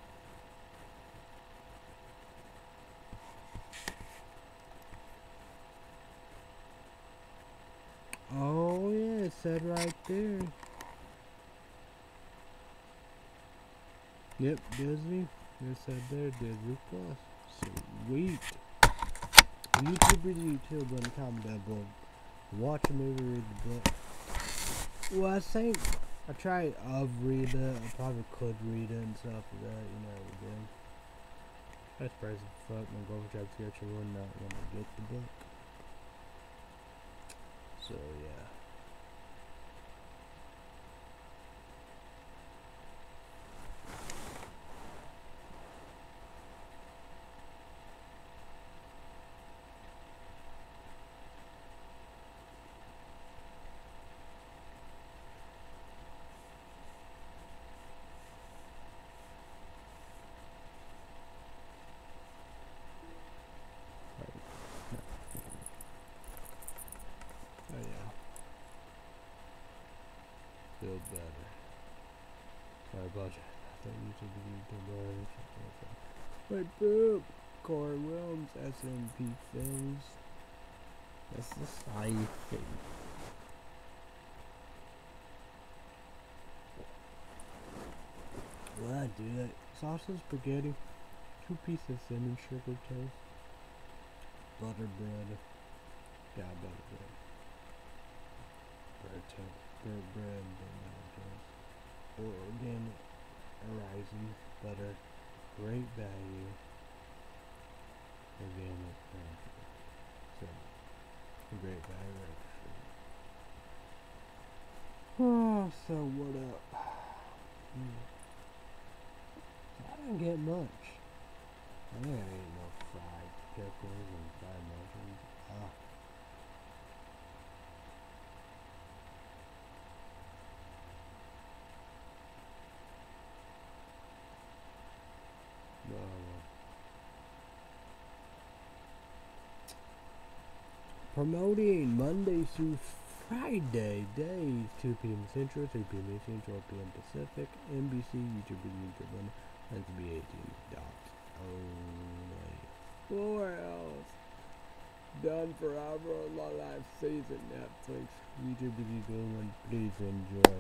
Oh yeah, it said right there. Yep, Disney. It said there, Disney Plus. Sweet. YouTubers, YouTube, on the comment down below. Watch a movie, read the book. Well, I think I tried of read it. I probably could read it and stuff like that, you know, again. That's crazy. Fuck, my girlfriend tried to get you one not when I get the book. So, yeah. Oh, yeah. Feel better. Sorry about that. I thought YouTube was YouTube. Wait, boop! Corey Williams, S M P Films. That's the side thing. Well, I do that. Sausage, spaghetti, two pieces of cinnamon sugar toast, butter bread. Yeah, butter bread. Bread toast. Bread bread, butter toast. Or organic horizons, butter. Great value. Organic bread. So, great value. Oh, so what up? Hmm. I didn't get much. I think I ate no fried pickles and fried mushrooms. Ah. Uh, promoting Monday through Friday days, two p m Central, three p m Eastern, twelve p m Pacific, N B C, YouTube, YouTube, one, that's to be eighteen dots. Only four hours. Done forever on my live season, Netflix, YouTube, YouTube, one, please enjoy.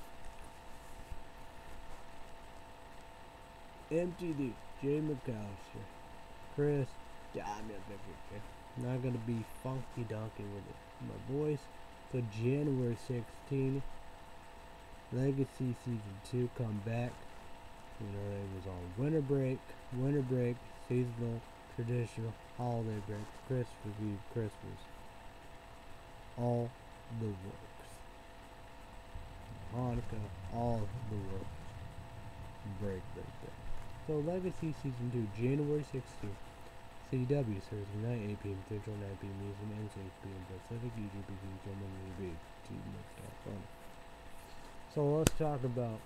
M T D, Jay McAllister, Chris, damn it, not gonna be funky donkey with it. My boys, so January sixteenth, Legacy Season two come back. You know, it was on winter break, winter break, seasonal, traditional, holiday break, Christmas Eve, Christmas. All the works. Hanukkah, all the works. Break, break, break. So Legacy Season two, January sixteenth. C W, Thursday night, eight p m Central, nine p m Eastern, and six p m Pacific, YouTube, YouTube, and too much stuff fun. So let's talk about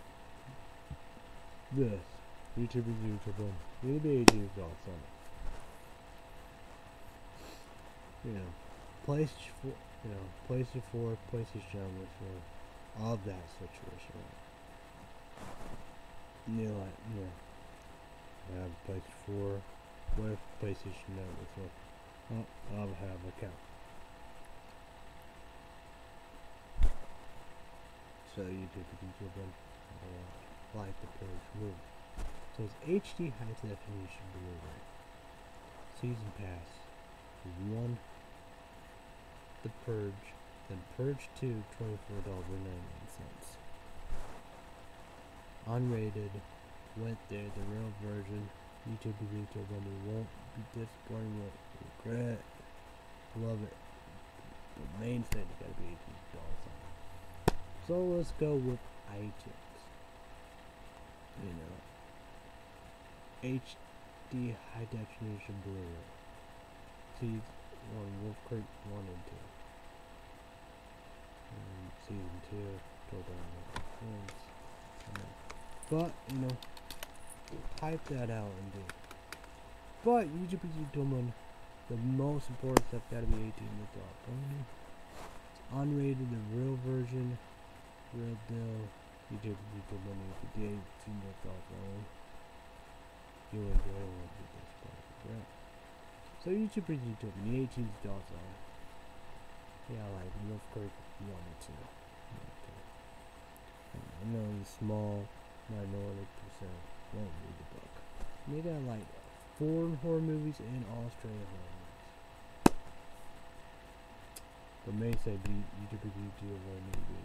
this. YouTube is YouTube, and YouTube is all fun. You know, PlayStation four, you know, PlayStation four, PlayStation four, all of that situation. You know, like, you know, I have PlayStation four. With PlayStation Network, so I'll, I'll have an account. So YouTube, YouTube, uh, like the page move. So says H D high definition Blu-ray. Season pass. One. The Purge. Then Purge two, twenty-four dollars and ninety-nine cents. Unrated. Went there, the real version. YouTube retail bundle won't be disappointing with regret. Love it. The main thing is gotta be eighteen dollars on it. So let's go with iTunes. You know, H D high definition Blu-ray. Season one, Wolf Creek one and two. And season two, twelve dollars. But you know, type that out and do. But YouTube is doing the most important stuff. Gotta be eighteen plus only. Unrated, the real version, real deal. YouTube is doing the eighteen plus only. You enjoy it with this part, right? So YouTube is doing the eighteen plus only. Yeah, like Wolf Creek one and two. Okay. I know it's small minority percent won't read the book. And they got like foreign horror movies and Australian horror movies. But may say be YouTube YouTube one movie.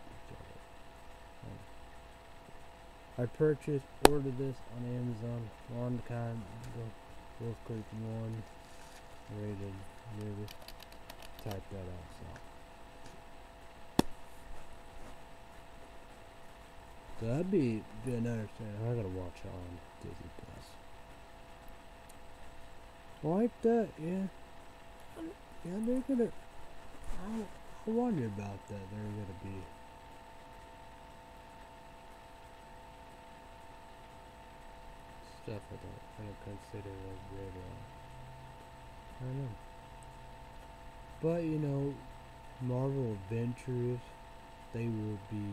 I purchased, ordered this on Amazon. Long time ago. Wolf Creek one rated movie. Type that out. So. So that'd be, be another thing. I gotta watch it on Disney Plus. Like that, yeah. Yeah, they're gonna. I, I wonder about that. They're gonna be. Stuff I don't, I don't consider as great. I don't know. But you know, Marvel Adventures, they will be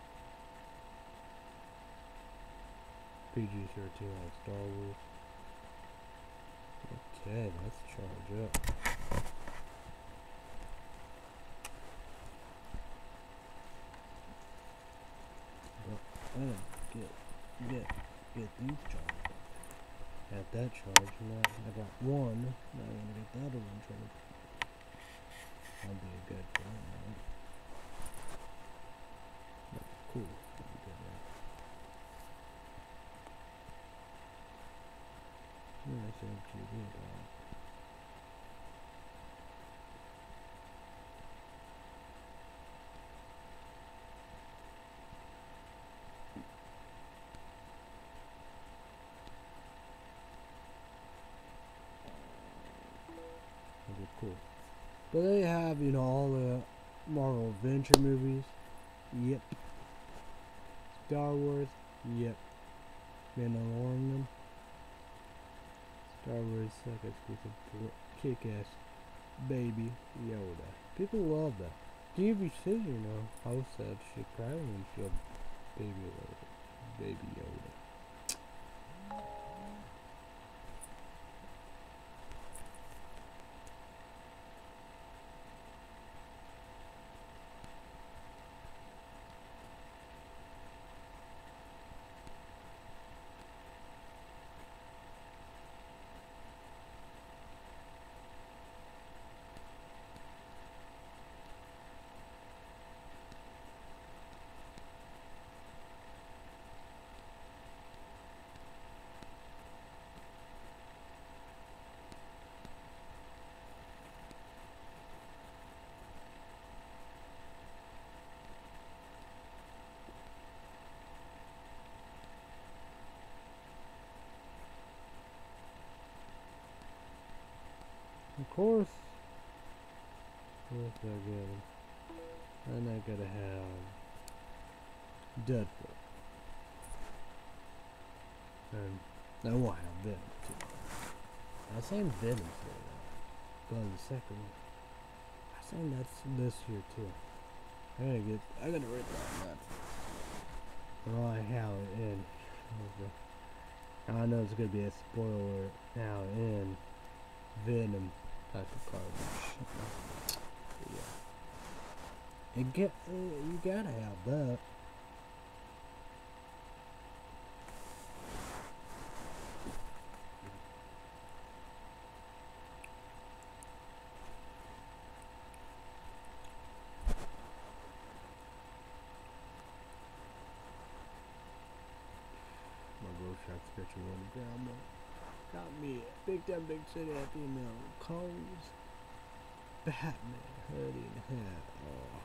P G thirteen like Star Wars. Okay, let's charge up. But I gotta get get get these charged. Got that charged. Now I got one. Now I'm gonna get the other one charged. That'll be a good one. Right? That's cool. That'll be good, right? Yeah, that's actually good, right? That'll be cool. But they have, you know, all the Marvel Adventure movies. Yep. Star Wars. Yep. Mandalorian. Star Wars second exclusive kick-ass baby Yoda. People love that. D V C, you know, host that shit crying when she had baby Yoda. Baby Yoda. Of course, what's that good? And I gotta have Deadpool. And I will have Venom too. I saying Venom for that. But the second one, I saying that's this year too. I gotta get, I gotta write down that. Oh, I have it in. I know it's gonna be a spoiler now in Venom. Type of garbage. Yeah. And get, uh, you gotta have that. Batman, Big City, Happy Meal, Cones, Batman, hoodie and hat. Oh.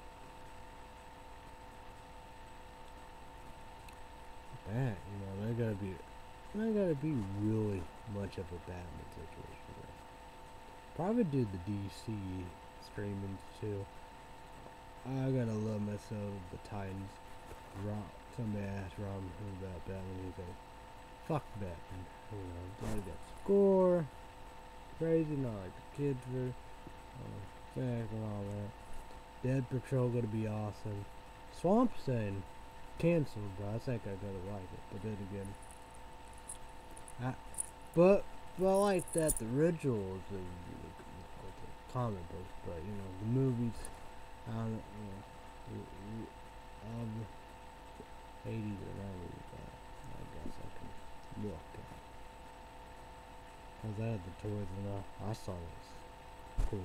That, you know, they gotta be, they gotta be really much of a Batman situation there. Probably do the D C streaming too. I gotta love myself the Titans. Rob, somebody asked Rob about Batman. He's like, fuck Batman. You know, they got score, crazy, not like the kids were, uh, back and all that. Dead Patrol gonna be awesome. Swamp Thing canceled, bro. I think I gotta like it, but then again, I, but but I like that the originals of the comic books, but you know the movies, I don't you know, of the eighties or nineties, I guess I can look at. Cause I had the toys and I, I saw this. Cool.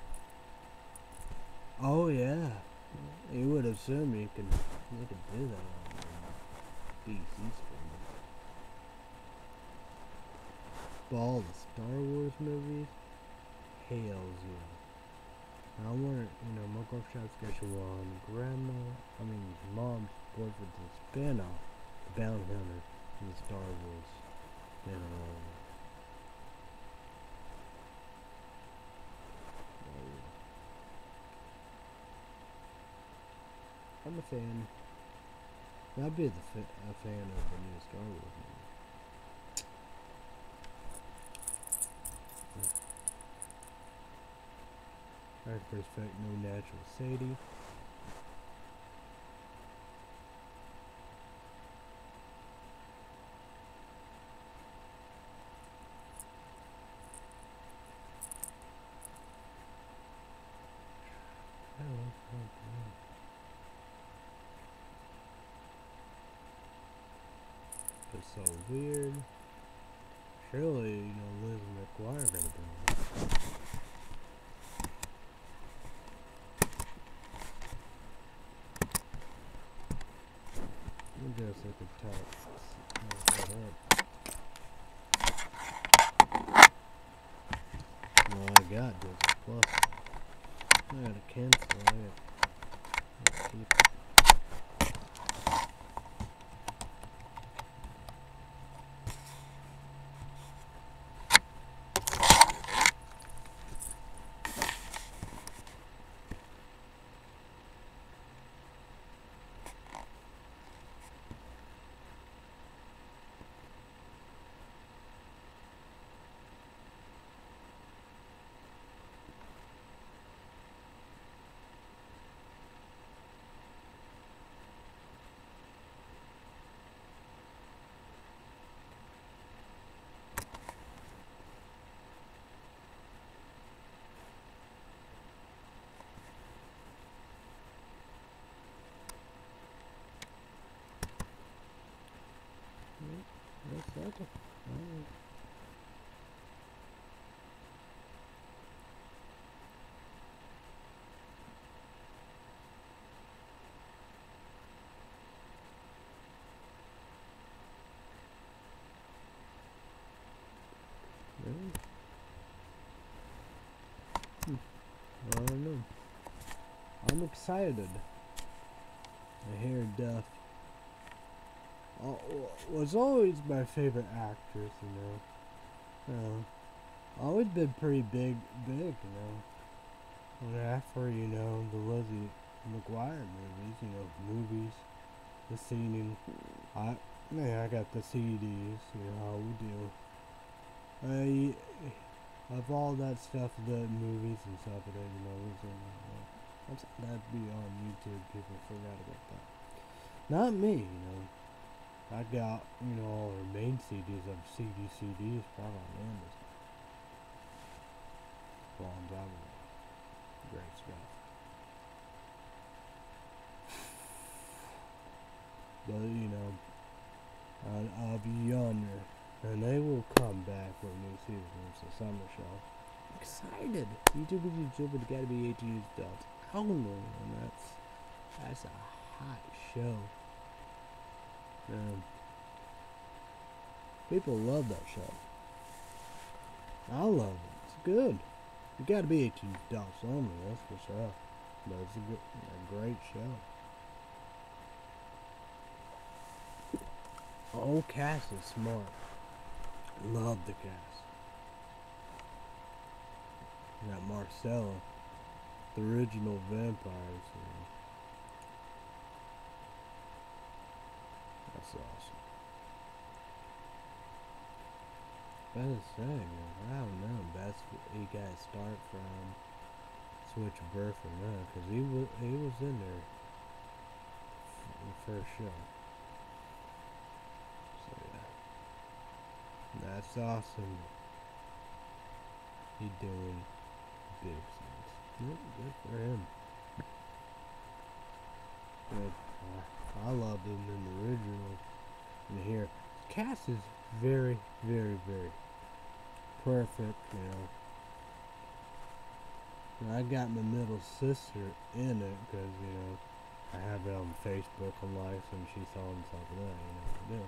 Oh yeah, you would assume you can you could do that on D C streaming. But all the Star Wars movies, hells yeah. I want you know my girlfriend's schedule on grandma, I mean mom's boyfriend's spin-off, the Bounty Hunter, and the Star Wars. You know. I'm a fan. I'd be the fa a fan of the new Star Wars movie. I respect no natural Sadie. I don't know. It's so weird. Surely, you know, Liz McGuire gotta be on. I guess I could tell. Well, I got Disney Plus. I gotta cancel it. Let's keep it. That's okay. Alright. Really? Hmm. I don't know. I'm excited. I hear Duff. Oh, was always my favorite actress, you know. Uh, always been pretty big, big, you know. And after, you know, the Lizzie McGuire movies, you know, movies, the singing, I, man, I got the C Ds, you know how we do. I, of all that stuff, the movies and stuff, that you know, was in, uh, that's, that'd be on YouTube. People forgot about that. Not me, you know. I got, you know, all her main C Ds of C D C Ds probably on Amazon. Long time ago. Great stuff. But, you know, I'll, I'll be yonder. And they will come back for a new season. It's a summer show. I'm excited. YouTube is YouTube, but it gotta be eighteen adults. Only, and that's, that's a hot show. Um, people love that show. I love it. It's good. You gotta be eighteen dollars only, that's for sure. But it's a, good, a great show. The whole cast is smart. Love the cast. You got Marcella, the original vampires. You know. That's awesome. But it's saying, I don't know. That's what you gotta start from. Switch birth from that, because he was he was in there in the first show. So yeah, that's awesome. He doing big things. Good, good for him. Good. Uh, I loved him in the original. And here, cast is very, very, very perfect. You know. And I got my middle sister in it because, you know, I have it on Facebook and likes, and she saw himself in that, you know what to do.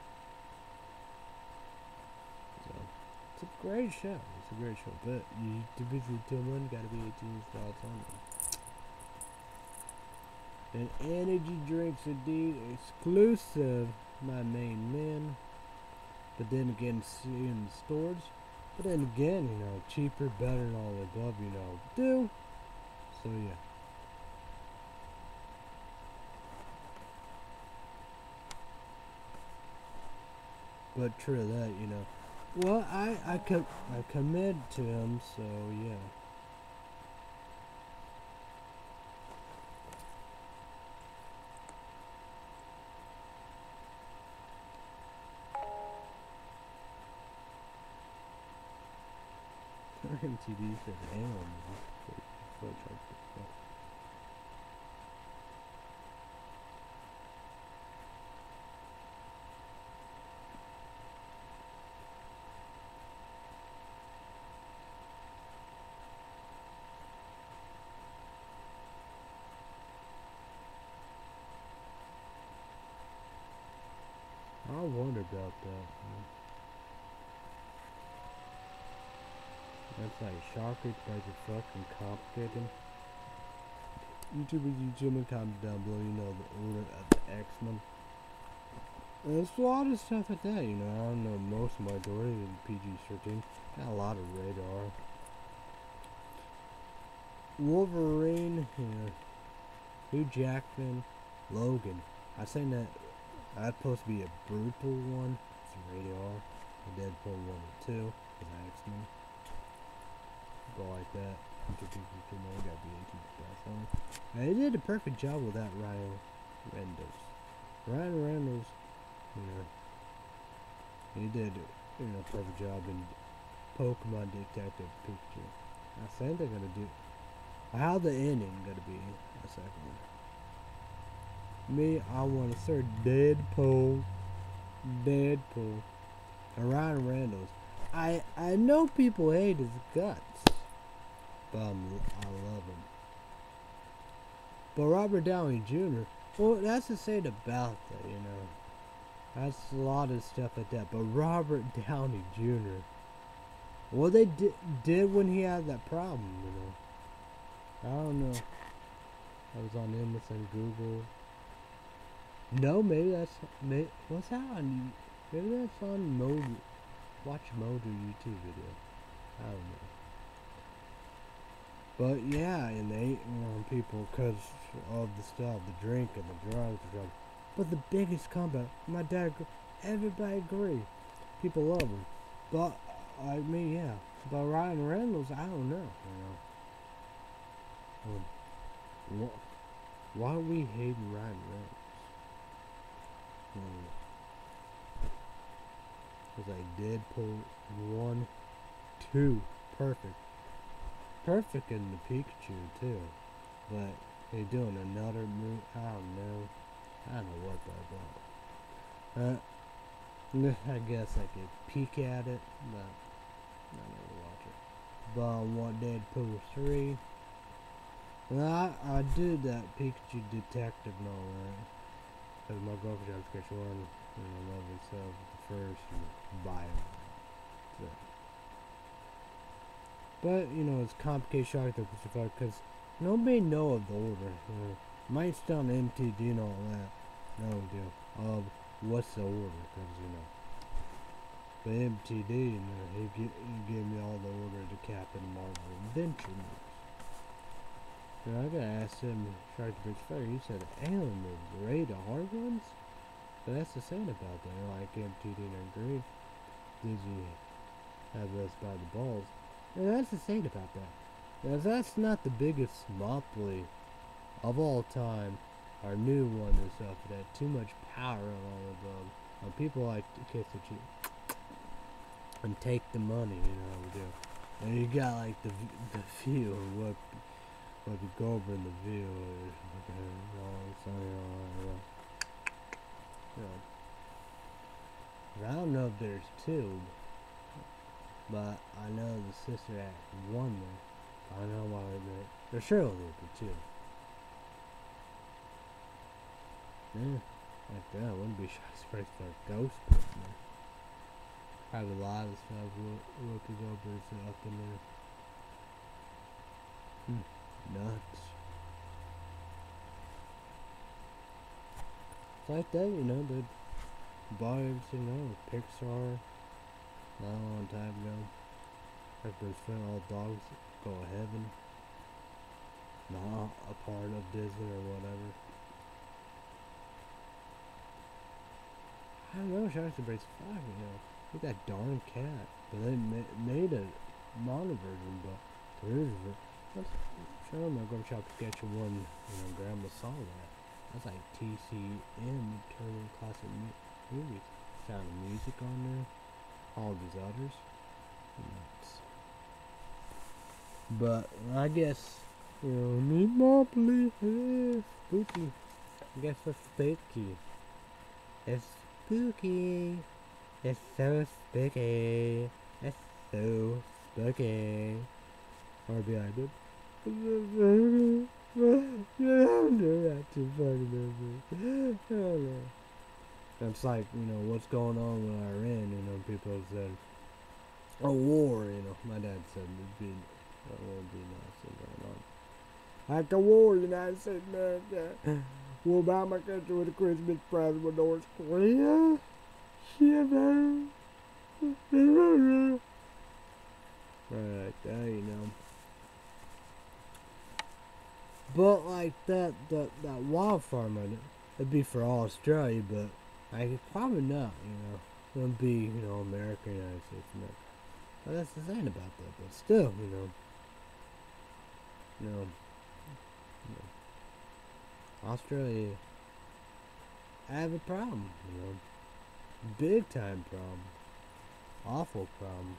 So, it's a great show. It's a great show. But you to be too one, gotta be eighteen dollars on them. And energy drinks indeed exclusive, my main man. But then again, see in the stores. But then again, you know, cheaper, better, and all the above, you know, do. So, yeah. But true that, you know. Well, I, I, com I commit to him, so, yeah. M T V said, hang on, man. I wonder about that. Man. That's like Sharky tries to fucking complicated. YouTubers, YouTuber, comment down below, you know, the order of the X-Men. There's a lot of stuff like that, you know. I don't know, most of my majority is P G thirteen. Got a lot of radar. Wolverine, you know, Hugh Jackman, Logan. I saying that that's supposed to be a brutal one. It's a radar. Deadpool one and two is X-Men. Go like that. Gotta be eighteen. They did a perfect job with that Ryan Reynolds. Ryan Reynolds, you know, he did, you know, a perfect job in Pokemon Detective Pikachu. I think they're gonna do how the ending gonna be a second one. Me, I want to start Deadpool, Deadpool, and Ryan Reynolds. I I know people hate his guts. Um, I love him. But Robert Downey Junior, well, that's the same about that, you know. That's a lot of stuff like that. But Robert Downey Junior, what they di did when he had that problem, you know. I don't know. I was on M S N Google. No, maybe that's, maybe, what's that on, maybe that's on Modu, Watch Modu YouTube video. I don't know. But yeah, and they hate on people because of the stuff, the drink and the drugs, the drugs. But the biggest comeback, my dad, everybody agree, people love him. But I mean, yeah. But Ryan Reynolds, I don't know. You know, um, wh why are we hating Ryan Reynolds? Um, it's like Deadpool one, two, perfect. Perfect in the Pikachu too, but they're doing another move. I don't know. I don't know what that's about. Uh, I guess I could peek at it, but I never watch it. But I want Deadpool three. Well, I, I did that Pikachu Detective and all that. Because my girlfriend was getting one, and I love it, so the first and buy it. So. But, you know, it's complicated shock because nobody know of the order. You know. Might still on M T D and all that. No deal. Of what's the order, because, you know. But M T D, you know, he, gi he gave me all the order to Captain Marvel adventure movies. You know, I gotta ask him, Shark the Bridge Fair, he said alien movies, rated hard ones? But that's the saying about that, like M T D and agree. Disney have us by the balls. And that's the saying about that. Now, that's not the biggest monopoly of all time. Our new one is up that too much power on all of them. Um, people like to kiss the cheek and take the money, you know. We do. And you got like the the view of what what you go over in the view or you know, something, you know. You know. I don't know if there's two, but I know the Sister Act one there. I know why there. There surely will be two. Yeah, like that wouldn't be shots first for a ghost man. Have a lot of stuff looking over is up in there. Hmm, nuts. It's like that, you know, they bought everything on Pixar not a long time ago. Like there's all dogs go to heaven. Not a part of Disney or whatever. I don't know, Sharks Embrace five, you know. Look at that darn cat. But they ma made a mono version, but there is a. Let's show them. I'm going to try to sketch one, you know, Grandma saw that. That's like T C M, Turning Classic mu Movies. Sound of Music on there. All these others. Nuts. But I guess, you know, Monopoly. Eh, spooky. I guess it's spooky. It's spooky. It's so spooky. It's so spooky. Or be like, that's too funny. It's like, you know, what's going on with Iran, you know, people said, a war, you know. My dad said it'd be, it would be nothing going on. Like the war, United States America. Will buy my country with a Christmas present with North Korea. Shiver. Right there, you know. But like that, that, that wildfire money, it'd be for all Australia, but I could probably not, you know. It wouldn't be, you know, America, United States, America. But that's the thing about that, but still, you know. You know. You know. Australia have a problem, you know. Big time problem. Awful problem.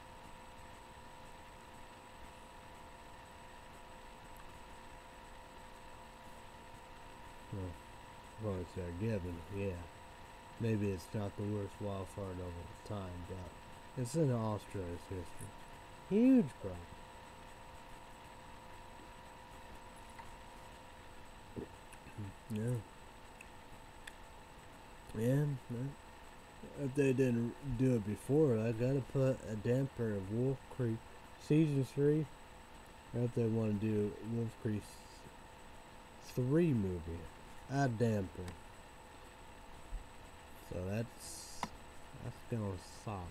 Well, well, it's a given, yeah. Maybe it's not the worst wildfire of all time, but it's in Australia's history. Huge problem. Yeah. Yeah, if they didn't do it before, I gotta put a damper of Wolf Creek Season three. Or if they want to do Wolf Creek three movie, a damper. So that's, that's gonna suck.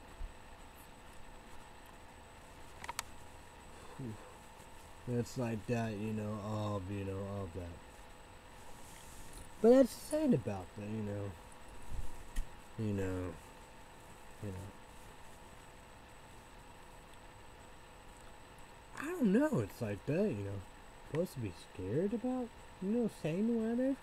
Whew. It's like that, you know, of, you know, of that. But that's the thing about that, you know. You know. You know. I don't know, it's like that, you know. Supposed to be scared about, you know, saying whatever.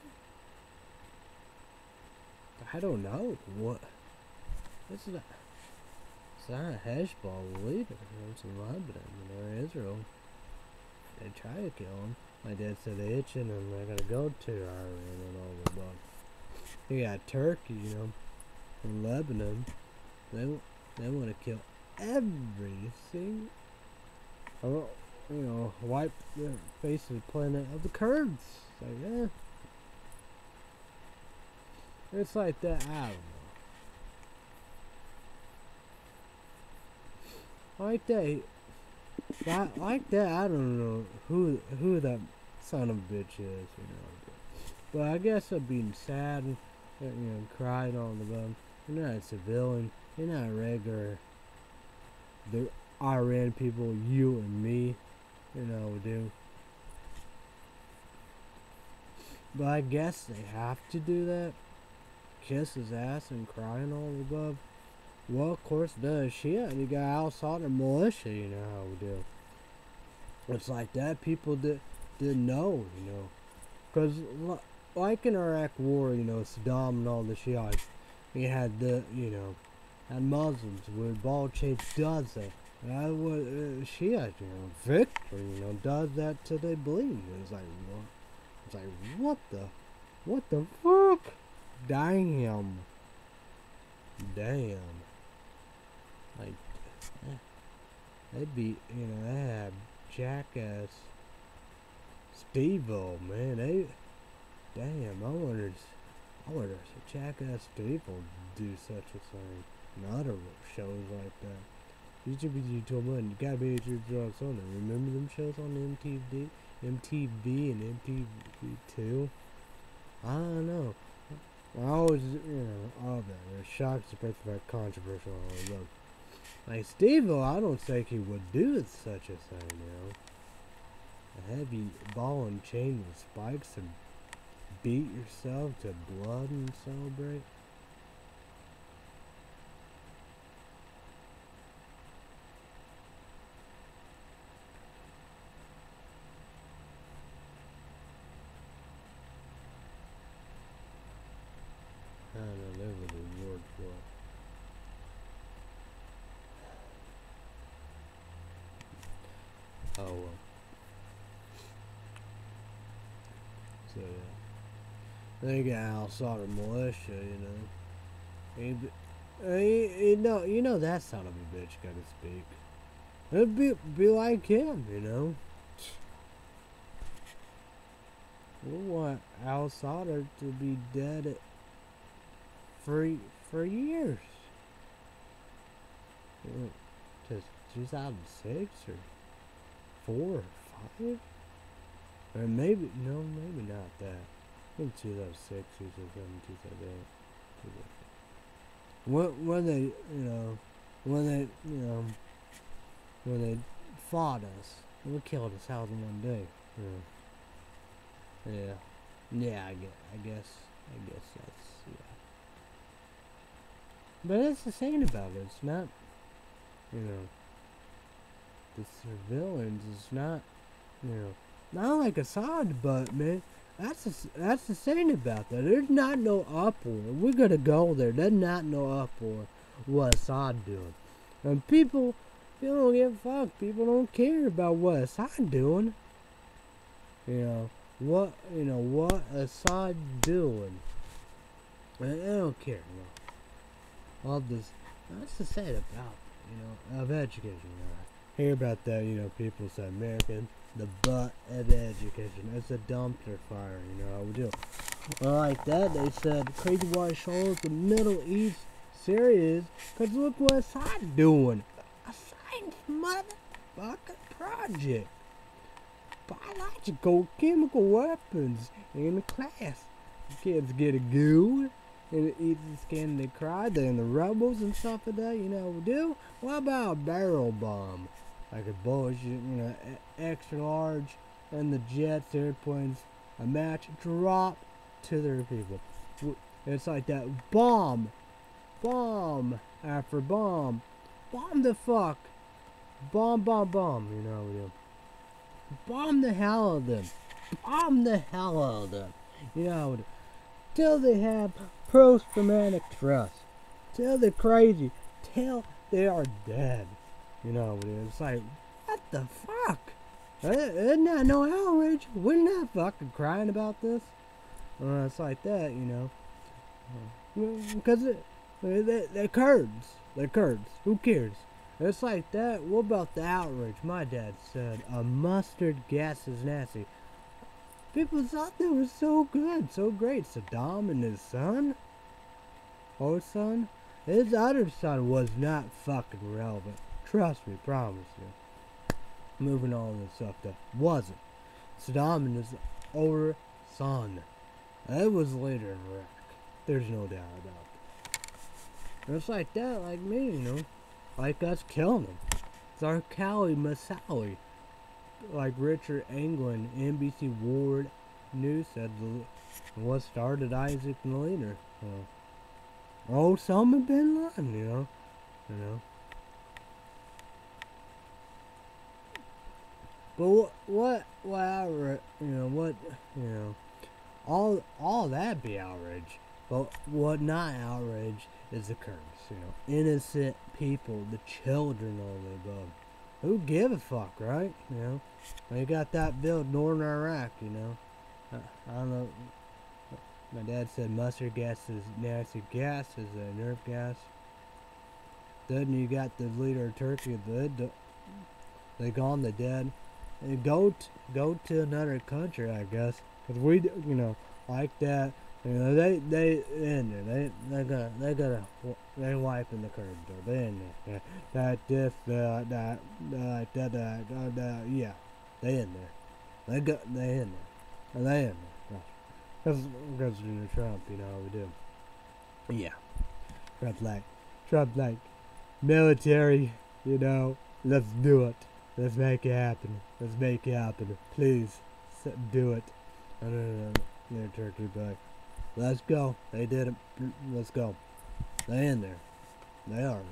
I don't know. What? This is a, it's not a Hezbollah leader. It's in Lebanon, you know, Israel. They try to kill him. My dad said they're itching and they're gonna go to Iran and all the above. You got Turkey, you know, in Lebanon. They they want to kill everything. Or, you know, wipe the face of the planet of the Kurds. It's like, yeah. It's like that. I don't know. Like that. Like, like that, I don't know who who that son of a bitch is, you know. But I guess I'm being sad and, you know, crying on the bum. You're not a civilian. You're not a regular. The Iran people, you and me, you know, do. But I guess they have to do that. Kiss his ass and crying all above. Well, of course, does. She had the guy outside the militia, you know how we do. It's like that. People did, didn't know, you know. Because, like in Iraq War, you know, Saddam and all the Shiites, we had the, you know, had Muslims with ball chains does that. That was uh, Shiites, you know, victory, you know, does that till they bleed. It's like, what? It's like, what the, what the fuck? Damn. Damn. Like, eh, they'd be, you know, they have jackass Steve-O, man. They, damn, I wonder, I wonder if jackass Steve-O do such a thing. And other shows like that. You should be YouTube and you gotta be at your drugs on it. Remember them shows on M T V, M T V and M T V two? I don't know. I always, you know, all that. It shocks the person about controversial. Look, like Steve-O, I don't think he would do such a thing, you know. A heavy ball and chain with spikes and beat yourself to blood and celebrate. I don't know, there was a word for it. Oh well. So yeah. They got outside of militia, you know. He, he, he, no, you know that son of a bitch gotta speak. It'd be, be like him, you know. We want Al-Sadr to be dead for, for years. Just two thousand six or four or five? Or maybe, no, maybe not that. I think two thousand six, two thousand seven, two thousand eight. When, when they, you know, when they, you know, when they fought us, they killed us out in one day. Yeah. Yeah. Yeah, I guess, I guess, I guess that's, yeah. But that's the thing about it, it's not, you know, the civilians is not, you know, not like Assad, but man, that's the, that's the thing about that. There's not no uproar. We're gonna go there. There's not no uproar what Assad doing. And people, people don't give a fuck. People don't care about what Assad doing. You know, what, you know, what Assad doing. And they don't care, you know. All this, that's the thing about, you know, of education, you know. I hear about that, you know, people say American, the butt of education. It's a dumpster fire, you know how we do. Well, like that, they said crazy white shows the Middle East serious, cause look what Assad doing. A science motherfucking project. Biological chemical weapons in the class. The kids get a goo and it eats the skin and they cry. They're in the rebels and stuff like that, you know what we do. What about a barrel bomb? Like a bullshit, you know, extra large, and the jets, airplanes, a match drop to their people. It's like that bomb, bomb after bomb, bomb the fuck, bomb, bomb, bomb. You know, we do. Bomb the hell out of them, bomb the hell out of them. You know, till they have post-traumatic stress, till they're crazy, till they are dead. You know, it's like, what the fuck? Isn't that no outrage? We're not fucking crying about this. Uh, it's like that, you know. Because they're, they're Kurds. They're Kurds. Who cares? It's like that. What about the outrage? My dad said, a mustard gas is nasty. People thought they were so good, so great. Saddam and his son? Or son? His other son was not fucking relevant. Trust me, promise you. moving all this stuff that wasn't. Saddam and his older son. It was later in Iraq. There's no doubt about it. Just like that, like me, you know. Like us killing him. Zarqawi Moussaoui. Like Richard Anglin, N B C World News said, what started Isaac the leader. Uh, Osama bin Laden, you know. You know. But what, what, what, outrage, you know, what, you know, all, all that be outrage. But what not outrage is the Kurds, you know, innocent people, the children, all the above. Who give a fuck, right? You know, they got that built northern Iraq, you know. I, I don't know. My dad said mustard gas is nasty gas, is a nerve gas. Then you got the leader of Turkey, the, they gone, the dead. And go t go to another country, I guess, cause we, you know, like that. You know, they they in there. They they got they gotta they wiping the Kurds though. They in there. Yeah. That this that that that that that, that, that yeah. They in there. They got they in there. And they in there. Cause because you know Trump, you know how we do. Yeah. Trump like Trump like military. You know, let's do it. Let's make it happen. Let's make it happen. Please, do it. I don't know. They're Turkey, but let's go. They did it. Let's go. They in there. They are.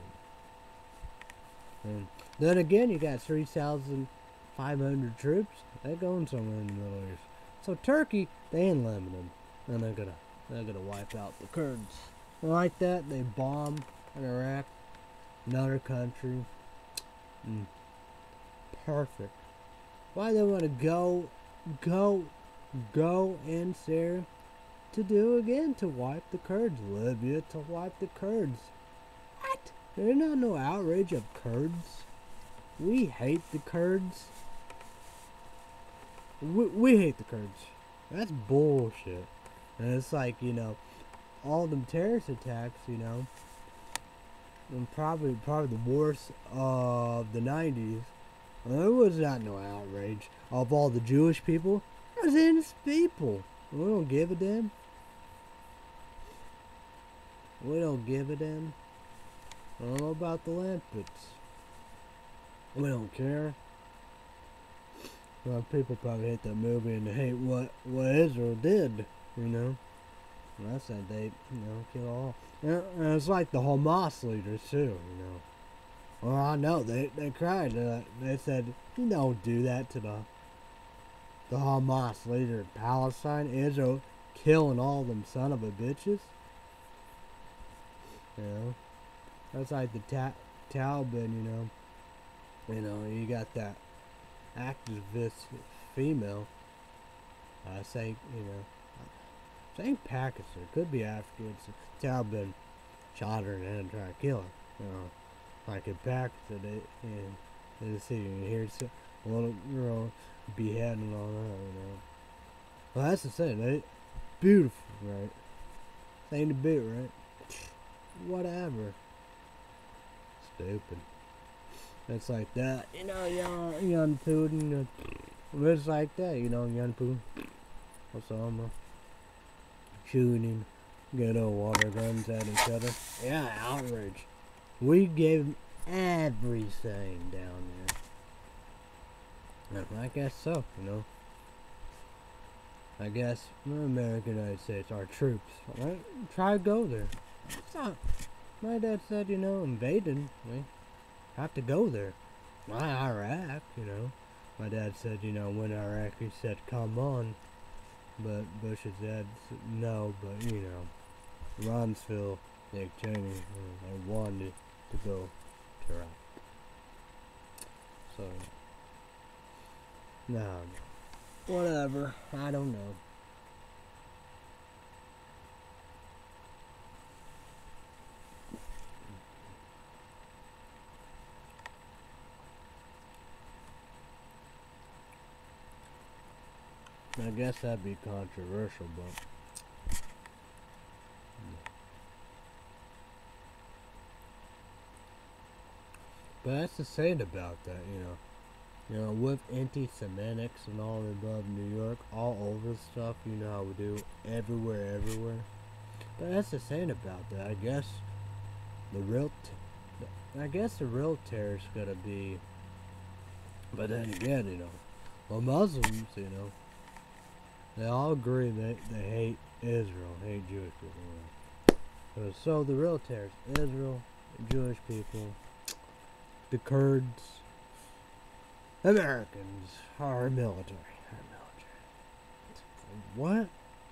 And then again, you got three thousand five hundred troops. They're going somewhere in the Middle East. So Turkey, they in Lebanon, and they're gonna they're gonna wipe out the Kurds. And like that, they bomb in Iraq, another country. Mm. Perfect. Why they want to go, go, go in there to do again, to wipe the Kurds. Libya, to wipe the Kurds. What? There's not no outrage of Kurds. We hate the Kurds. We, we hate the Kurds. That's bullshit. And it's like, you know, all them terrorist attacks, you know, and probably, probably the worst of the nineties. There was not no outrage of all the Jewish people. It was innocent people. We don't give a damn. We don't give a damn. I don't know about the Lampests. We don't care. Well, people probably hate that movie and hate what, what Israel did, you know. And I said they, you know, kill all. And, and it's like the Hamas leaders too, you know. Well, I know, they, they cried, uh, they said, you don't do that to the, the Hamas leader in Palestine, Israel, killing all them son of a bitches. You know, that's like the ta Taliban, you know, you know, you got that activist female, I uh, say, you know, saying Pakistan, could be African, Taliban shot her and tried to kill her, you know. Like in Pakistan, they, and in the city, and here's a little girl beheaded and all that, you know. Well, that's the thing, they beautiful, right? Ain't the bit, right? Whatever. Stupid. It's like that, you know, young, young Putin. It's like that, you know, young Putin. Osama shooting, ghetto water guns at each other. Yeah, outrage. We gave them everything down there. And I guess so, you know. I guess America, United States, our troops, right? Try to go there. It's not, my dad said, you know, invading, we have to go there. Not Iraq, you know. My dad said, you know, when Iraq, he said, come on. But Bush's dad said, no, but, you know, Rumsfeld, Dick Cheney, they wanted to go to Iraq. So, no, no, whatever, I don't know. I guess that'd be controversial, but but that's the saying about that, you know. You know, with anti-Semitics and all the above, New York, all over stuff, you know how we do, everywhere, everywhere. But that's the saying about that. I guess the real, t I guess the real terror is gonna be. But then again, you know, well, Muslims, you know, they all agree that they hate Israel, hate Jewish people. So the real terror is Israel, Jewish people, the Kurds, Americans, our military, our military. What?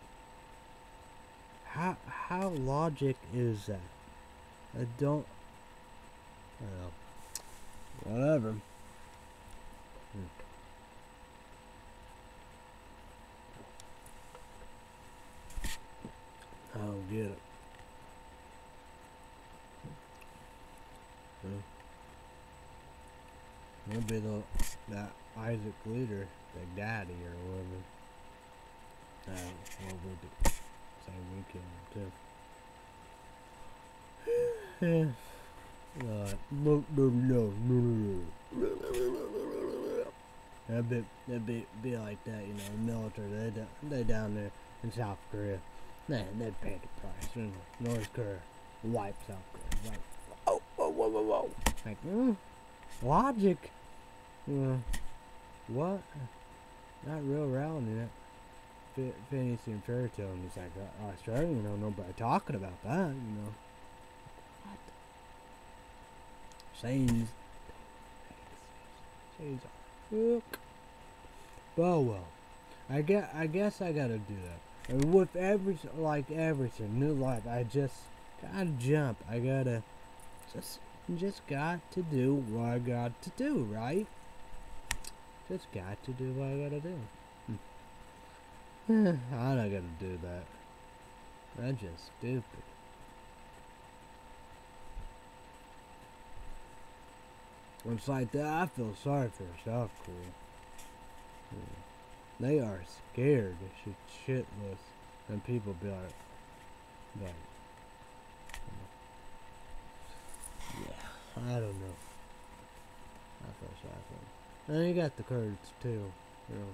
How how logic is that? I don't. I don't know. Whatever. Hmm. I don't get it. Hmm. Maybe the that Isaac Leader, the daddy or whatever. Uh, well, we could say we killed him too. Yeah. Uh, no, no, no, no, no. That'd be, that'd be, be like that, you know, the military, they, they down there in South Korea. They, they paid the price. You know, North Korea wiped South Korea. Like, oh, whoa, whoa, whoa, whoa. Like, mm, logic. Yeah. What? Not real around in it. Fantasy and fairy tale, and it's like, uh, Australia, you know, nobody talking about that, you know. What? Sayings. Sayings are fuck. But well, I guess, I guess I gotta do that. And with every, like everything, new life, I just gotta jump. I gotta, just, just got to do what I got to do, right? Just got to do what I gotta do. Hmm. I'm not gonna do that. That's just stupid. It's like that. I feel sorry for South Korea. Yeah. They are scared shit shitless, and people be like, like, yeah, I don't know. I feel sorry for them. And you got the Kurds too, you know.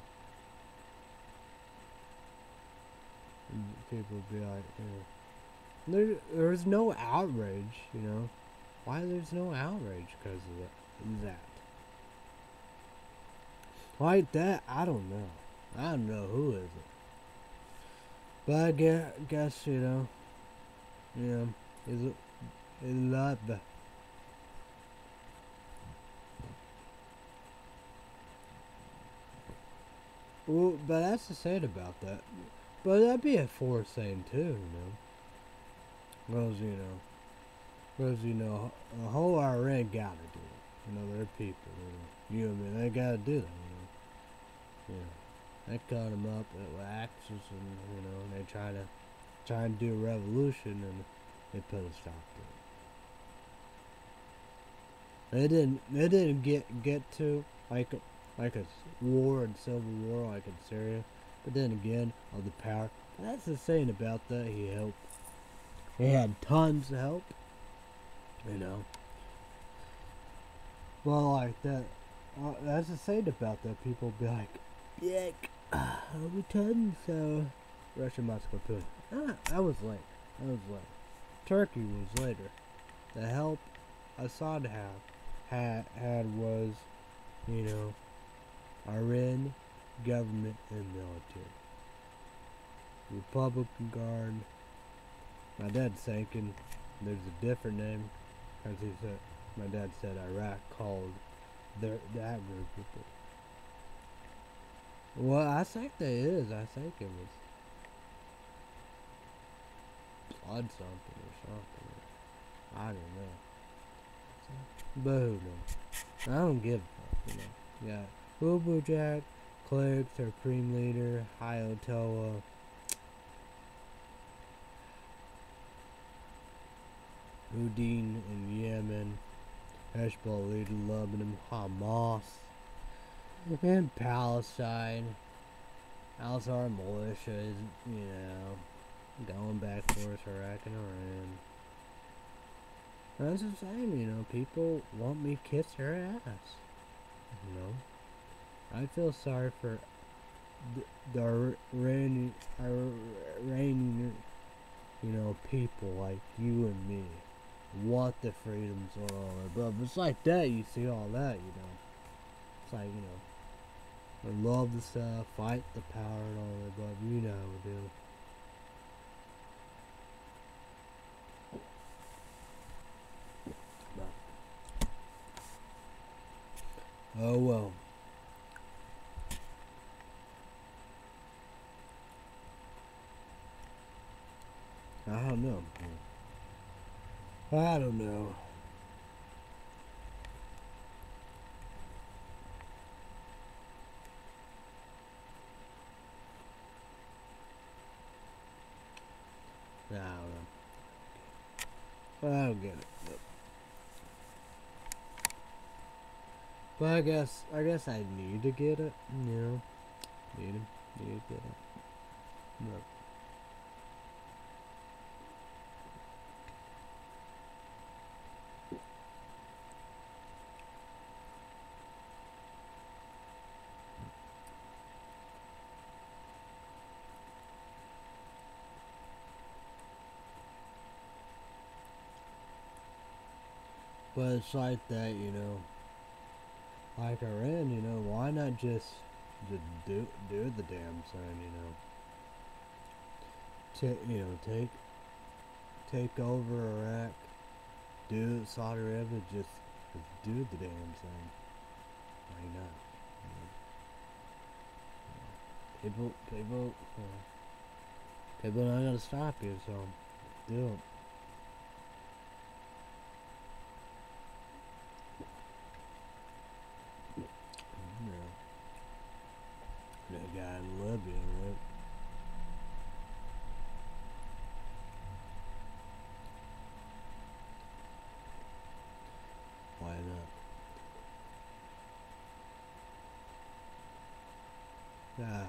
And people be like, you know, there, there's no outrage, you know. Why there's no outrage because of that? Like that, I don't know. I don't know who is it. But I guess, guess you know, you know, is it, is not the. Well, but that's the sad about that. But that'd be a forced thing too, you know. Because, you know, because, you know, the whole Iran gotta do it. You know, they're people, you know. You know, they gotta do that, you know. You know. They cut them up with axes and, you know, they try to, try and do a revolution and they put a stop to it. They didn't, they didn't get, get to, like, a, like a war and civil war like in Syria. But then again, of the power. That's the saying about that, he helped. He had tons of help. You know. Well, like that. Uh, that's the saying about that. People be like, yeah, uh, we tons. So Russia, Moscow, Putin. Ah, I was late. I was late. Turkey was later. The help Assad had had had was, you know, Iran government and military. Republican Guard. My dad's thinking there's a different name, as he said. My dad said Iraq called their, that group of people. Well, I think there is. I think it was blood something or something. I don't know. But who knows? I don't give a fuck, you know. Yeah. Ubu Jack, Clerk, Supreme Leader, Hayatoa. Houdin in Yemen, Hezbollah leader Lebanon, Hamas, and Palestine. Al-Azhar militia is, you know, going back and forth, Iraq and Iran. That's the same, you know, people want me to kiss their ass, you know. I feel sorry for the, the Iranian, Iranian, you know, people like you and me. Want the freedoms and all that, but if it's like that, you see all that, you know. It's like, you know, I love the stuff, fight the power and all that, but you know how we do. Oh well. I don't know. I don't know. I don't know. I don't get it. But, but I guess I guess I need to get it. You know, need to need to get it. No. But it's like that, you know. Like Iran, you know, why not just, just do do the damn thing, you know? Take you know, take take over Iraq, do Saudi Arabia, just, just do the damn thing. Why not? You know? People, people, uh, people not gonna stop you, so do it. That guy in Libya, right? Why not? I don't know.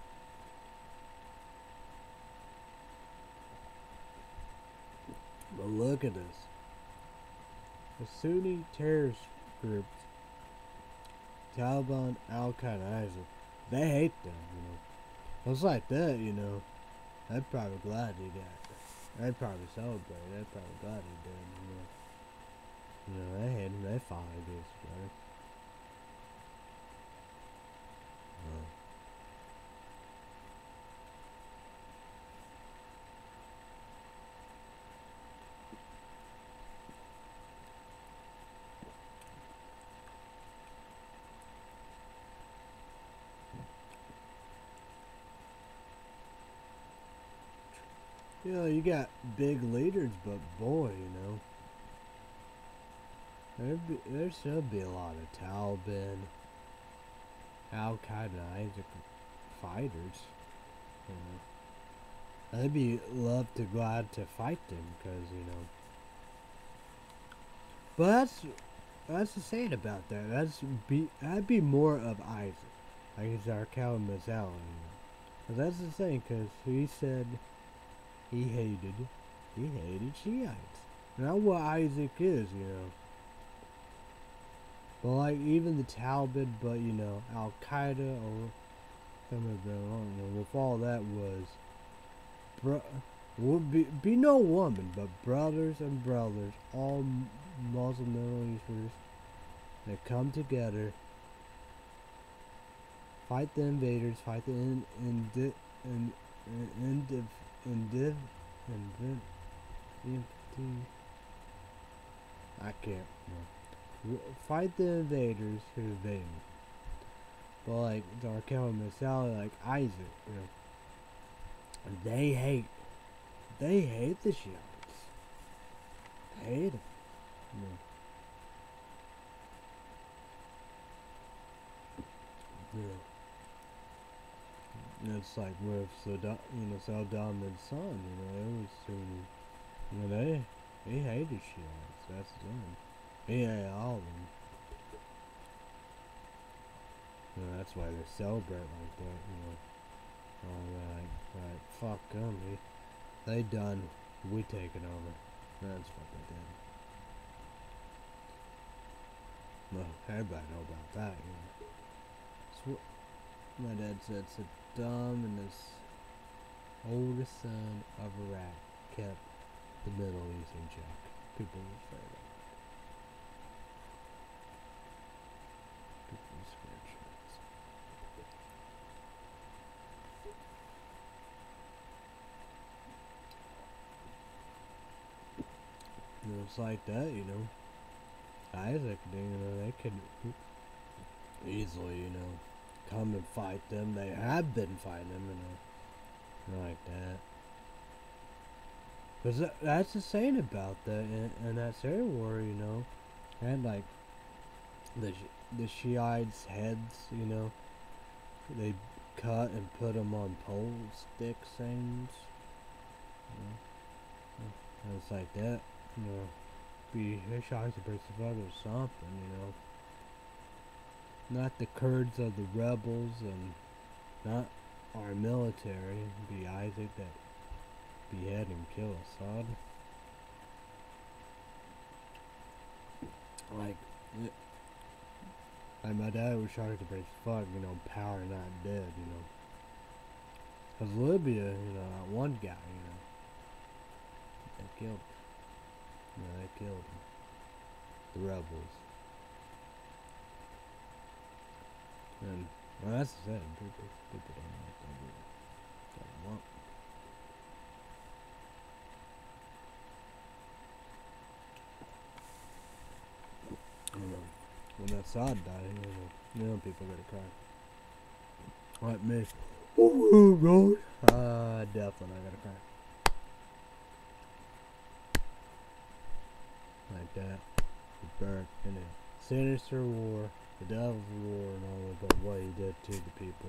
But look at this. The Sunni terrorist groups, Taliban, Al Qaeda, ISIL, they hate them, you know. It's like that, you know. They're probably glad he got it. They'd probably celebrate. They're probably glad he did, you know. You know, they hate him. They follow this, brother. Uh, you know, you got big leaders, but boy, you know, there'd be, there should be a lot of Taliban, Al Qaeda, ISIL fighters. You know, I'd be love to glad to fight them, because you know. But that's that's the saying about that. That's be that'd be more of Isaac, like it's our Cal Mazzella, you know. But that's the thing, because he said he hated he hated Shiites. Not what Isaac is, you know. But like even the Taliban, but you know, Al Qaeda or some of them, I don't know, with all that was, bro, would be be no woman, but brothers and brothers, all Muslim Middle Easterners, that come together, fight the invaders, fight the in in in in in in in in I can't. No. Fight the invaders who invade. But like Darkel and Masala, like Isaac, you know, they hate, they hate the Shiites. They hate them. You know. Yeah. It's like with Saddam, you know, Saddam and son, you know, it was Sunni. You know, they, they hated Shiites. That's them. He hated all of them. You know, that's why they celebrate like that, you know. All right, right, fuck them, they, they done, we taking over. That's what they did. Well, everybody know about that, you know. That's what my dad said. Saddam and his oldest son of Iraq kept the Middle East in check. People were afraid of it. People were scared shitless. And it was like that, you know. Isaac, you know, they could easily, you know, come and fight them. They have been fighting them, you know, like that. Because that, that's the saying about that in, in that Syria war, you know, and like the the Shiites' heads, you know, they cut and put them on pole stick things. You know, and it's like that, you know. Be shocked to break the fuck or something, you know. Not the Kurds of the rebels and not our military. Be Isaac that behead and kill Assad. Like, it, like my dad was shocked to break the fuck, you know, power not dead, you know. Cause Libya, you know, that one guy, you know, they killed him. No, they killed him. The rebels. And, well, that's the same. People, people don't like that. Don't want. You know, when Assad died, you know, you know people gotta cry. Like me. Oh, God. Uh, definitely I gotta cry. Like that, the birth and the sinister war, the devil's war, and all of but what he did to the people.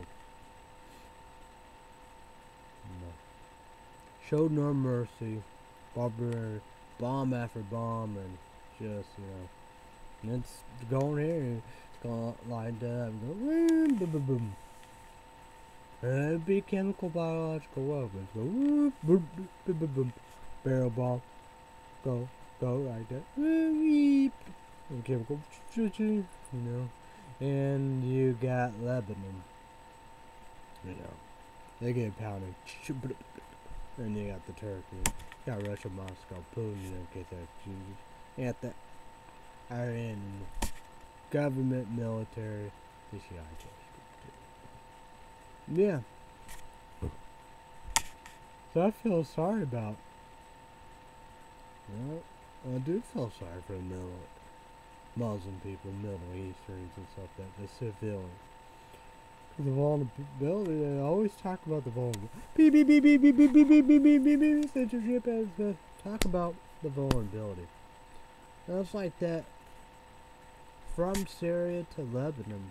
No. Showed no mercy, barbarian, bomb after bomb, and just, you know, and it's going here, and it's going like that, and go, boom, boom, boom, boom. And it'd be chemical, biological weapons, go, boom, boom, boom, boom, boom, barrel bomb, go. Go like that, and chemical, you know, and you got Lebanon, you know, they get pounded, and you got the Turkey, you got Russia, Moscow, Putin, you know, get that, you got the Iran government, military, the Shiite. Yeah. So I feel sorry about, you know, I do feel sorry for the middle Muslim people, Middle Easterns and stuff like that, the civilians. The vulnerability, they always talk about the vulnerability. Beep, beep, beep, beep, beep, beep, beep, beep, beep, beep, beep, beep, censorship as uh, talk about the vulnerability. And it's like that from Syria to Lebanon.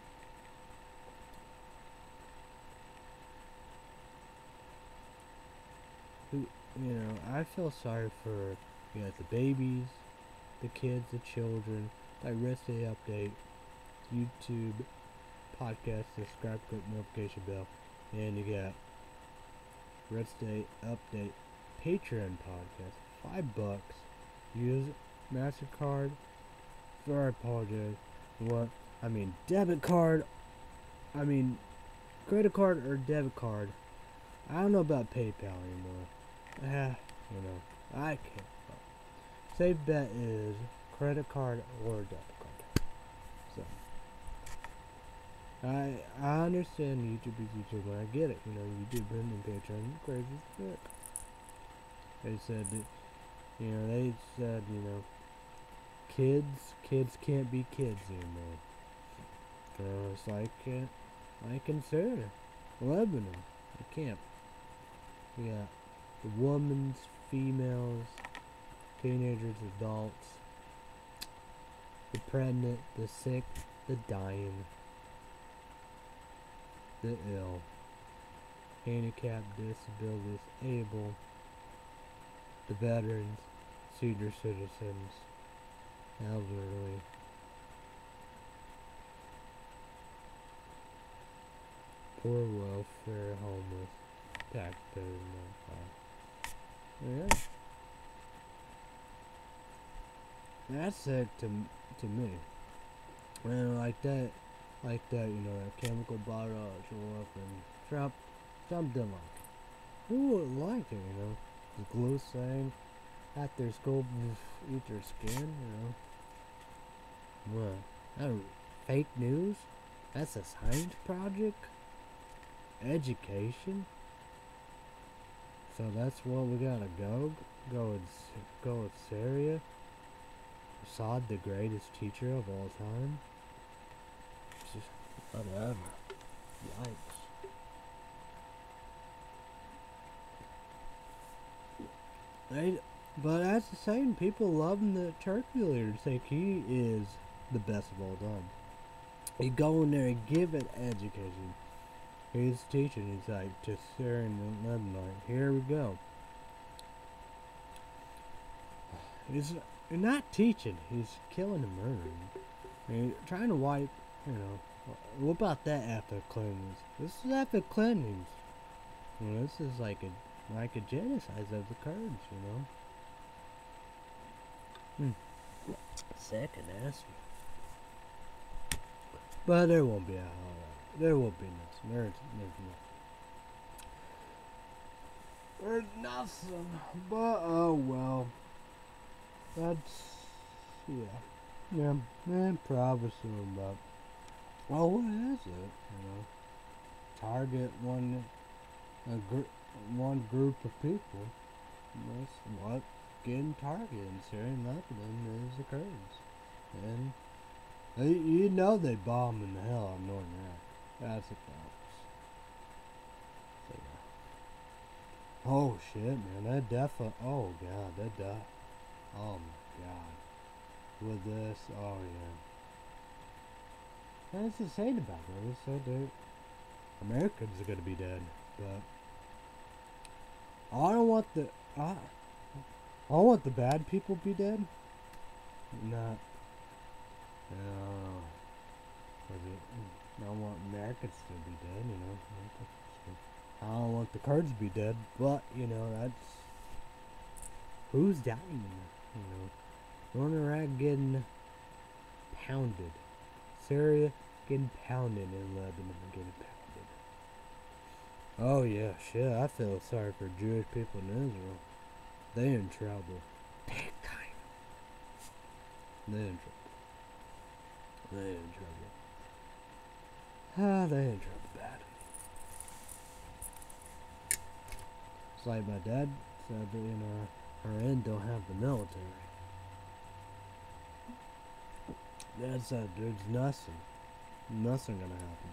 You know, I feel sorry for, you got the babies, the kids, the children, like Rest Day Update, YouTube, podcast, subscribe, click notification bell, and you got Rest Day Update, Patreon podcast, five bucks, use MasterCard, sorry, I apologize, what, I mean, debit card, I mean, credit card or debit card, I don't know about PayPal anymore, ah, you know, I can't. Safe bet is credit card or debit card. So I I understand YouTube is YouTube, and I get it. You know, YouTube and Patreon crazy as fuck. They said that, you know, they said, you know, kids kids can't be kids anymore. So it's like uh, like in Syria, Lebanon, you can't. Yeah, the women's, females, teenagers, adults, the pregnant, the sick, the dying, the ill, handicapped, disabilities, able, the veterans, senior citizens, elderly, poor welfare, homeless, taxpayers, yeah. That's sick to to me. And like that, like that, you know, that chemical bottle show up and Trump, something like it. Who would like it, you know? The glue saying after school, eat your skin, you know? What? That fake news? That's a science project? Education? So that's what we gotta go? Go with, go with Syria? Assad, the greatest teacher of all time? Just whatever. Yikes. They, but that's the same. People love him, the Turkey leader. Think he is the best of all time. You go in there and give it education. He's teaching. He's like to Syrian and Lebanon. Here we go. He's not teaching. He's killing and murdering. I mean, trying to wipe. You know. What about that ethnic cleansing? This is ethnic cleansing. You know, this is like a like a genocide of the Kurds. You know. Hmm. Sick and nasty. But there won't be a uh, there won't be nothing. There's, there's nothing. There's nothing. But oh well. That's yeah. Yeah. Man, privacy about. Well, what is it? You know, target one a gr- one group of people. That's what getting targeted in Syria and Lebanon is the Kurds, and they, you know they bombing the hell out of Northern Iraq. That's a fact. So, yeah. Oh shit, man, that definitely. Oh god, that def. Oh my god, with this, oh yeah. That's insane about it. They said that Americans are gonna be dead, but I don't want the I, I don't want the bad people to be dead. Not, no. I don't want Americans to be dead. You know, I don't want the Kurds to be dead. But you know, that's who's dying. You know, Northern Iraq getting pounded. Syria getting pounded in Lebanon, getting pounded. Oh yeah, shit, I feel sorry for Jewish people in Israel. They in trouble. Big time. They in trouble. They in trouble. Ah, they in trouble bad. It's like my dad said that, you know, our end don't have the military. Dad said there's nothing. Nothing gonna happen.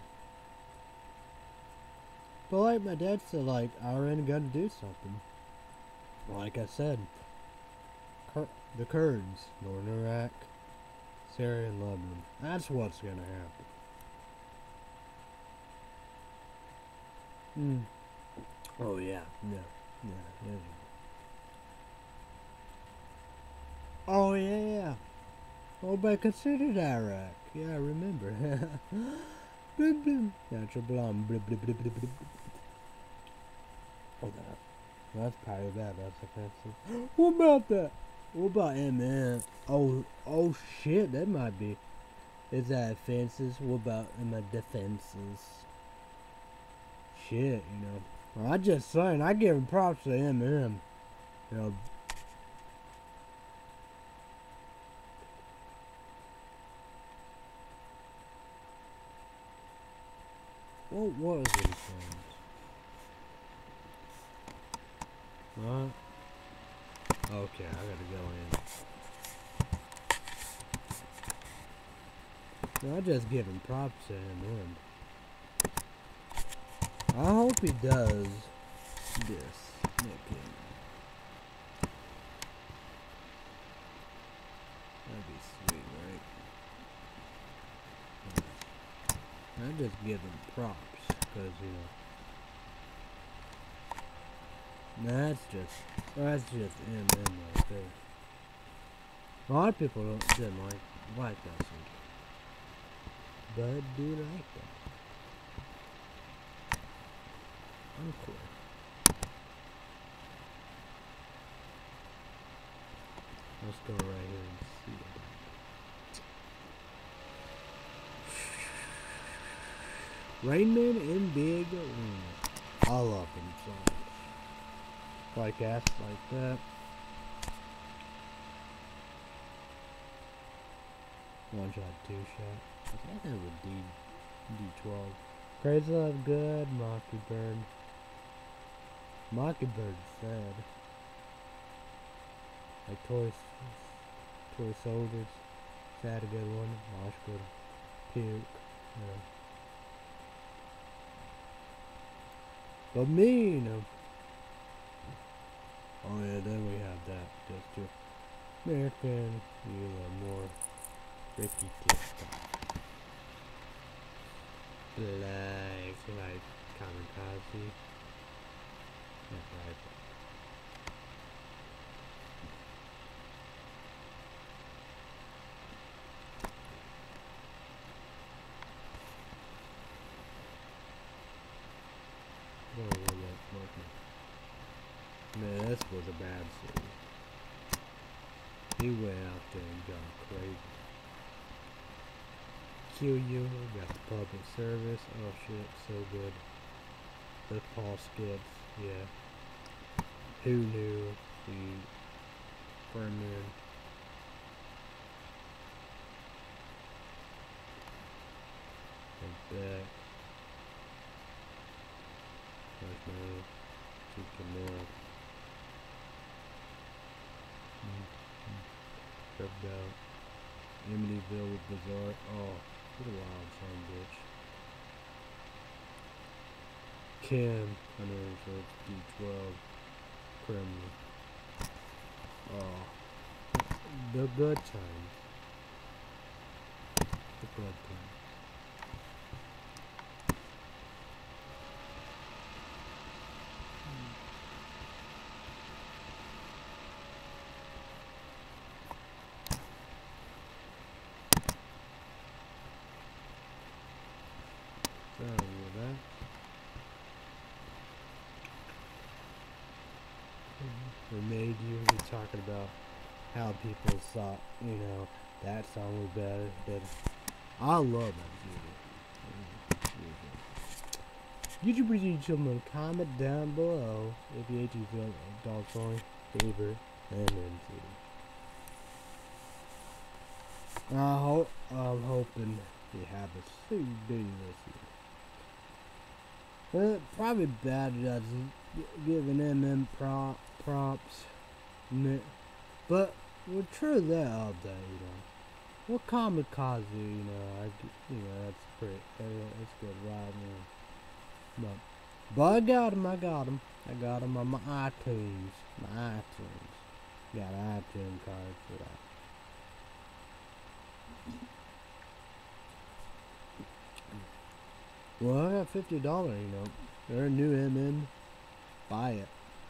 But like my dad said, like, our end gotta do something. Like I said, Kur- the Kurds, Northern Iraq, Syria, and Lebanon. That's what's gonna happen. Hmm. Oh yeah, yeah, yeah, yeah. Oh yeah. Oh, but considered Iraq. Yeah, I remember. Blim blim. Natural blonde. Blim blim blim blim blim. Oh, that. That's probably bad. That's offensive. What about that? What about M M? Oh, oh shit. That might be. Is that offenses? What about my defenses? Shit, you know. Well, I just saying. I give him props to M M. You know. What was it? What? Okay, I gotta go in. I just give him props to him. I hope he does this. Okay. That'd be sweet, right? I just give him props, because, you know, that's just, that's just M M right there. A lot of people don't, didn't like, like that song, but I do like that. I'm cool. Let's go right here and see it. Rain Man in Big Arena. I love him so much. Like ass like that. One shot, two shot. I think that was D D twelve. Crazy Love good. Mockingbird. Mockingbird sad. Like Toy Toy Soldiers. Sad a good one. Mosh good. Puke. Yeah. But me, you know. Oh yeah, then we have that. Just to American, you are more Ricky TikTok. Like, like Kamikaze. That's right. Oh, yeah, that's smoking. Man, this was a bad series. He went out there and got crazy. Q U got the public service. Oh shit, so good. The Paul Skips, yeah. Who knew the Fernman? And back. There's no Chickamore. Curved out. Amityville with Bizarre. Oh, what a wild son bitch. Ken, I know so it's D twelve. Criminal. Oh, the good times. The good times. Sorry with that. We made you be talking about how people thought, you know, that song was better. But I love that video. YouTubers, you children, comment down below if you actually feel like dog song favorite and then see. I hope I'm hoping you have a sweet video this year. Well, probably bad at giving M M prop, props, but we're true that all day, you know. Well, Kamikaze, you know, I, you know, that's pretty, that's good, right, man. But, but I got him, I got him, I got him on my iTunes, my iTunes. Got an iTunes card for that. Well, I got fifty dollars, you know. They're a new M M. Buy it.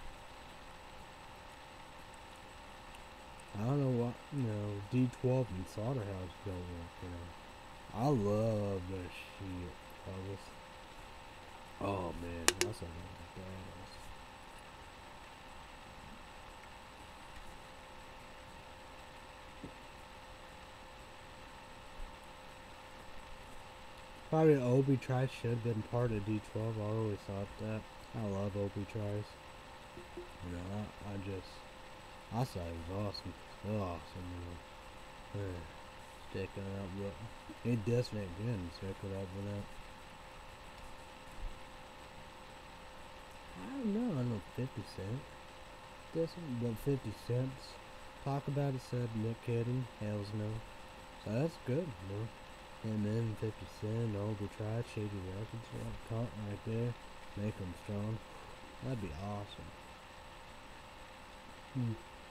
I don't know what, you know, D twelve and Slaughterhouse don't work, you know. I love this shit, fellas. Oh, man, that's a badass. Probably Obi Trice should have been part of D twelve. I always thought that. I love Obi Trice. You know, I, I just, I thought it was awesome. Awesome, you know. Uh, sticking up with, he definitely didn't stick it up with that. I don't know, I know fifty cent. Doesn't, but fifty cents. Talk about it, said Nick Kidding. Hells no. So that's good, you know. And then fifty cent, Obi Trice, Shady Records, caught right there. Make them strong. That'd be awesome. Hmm.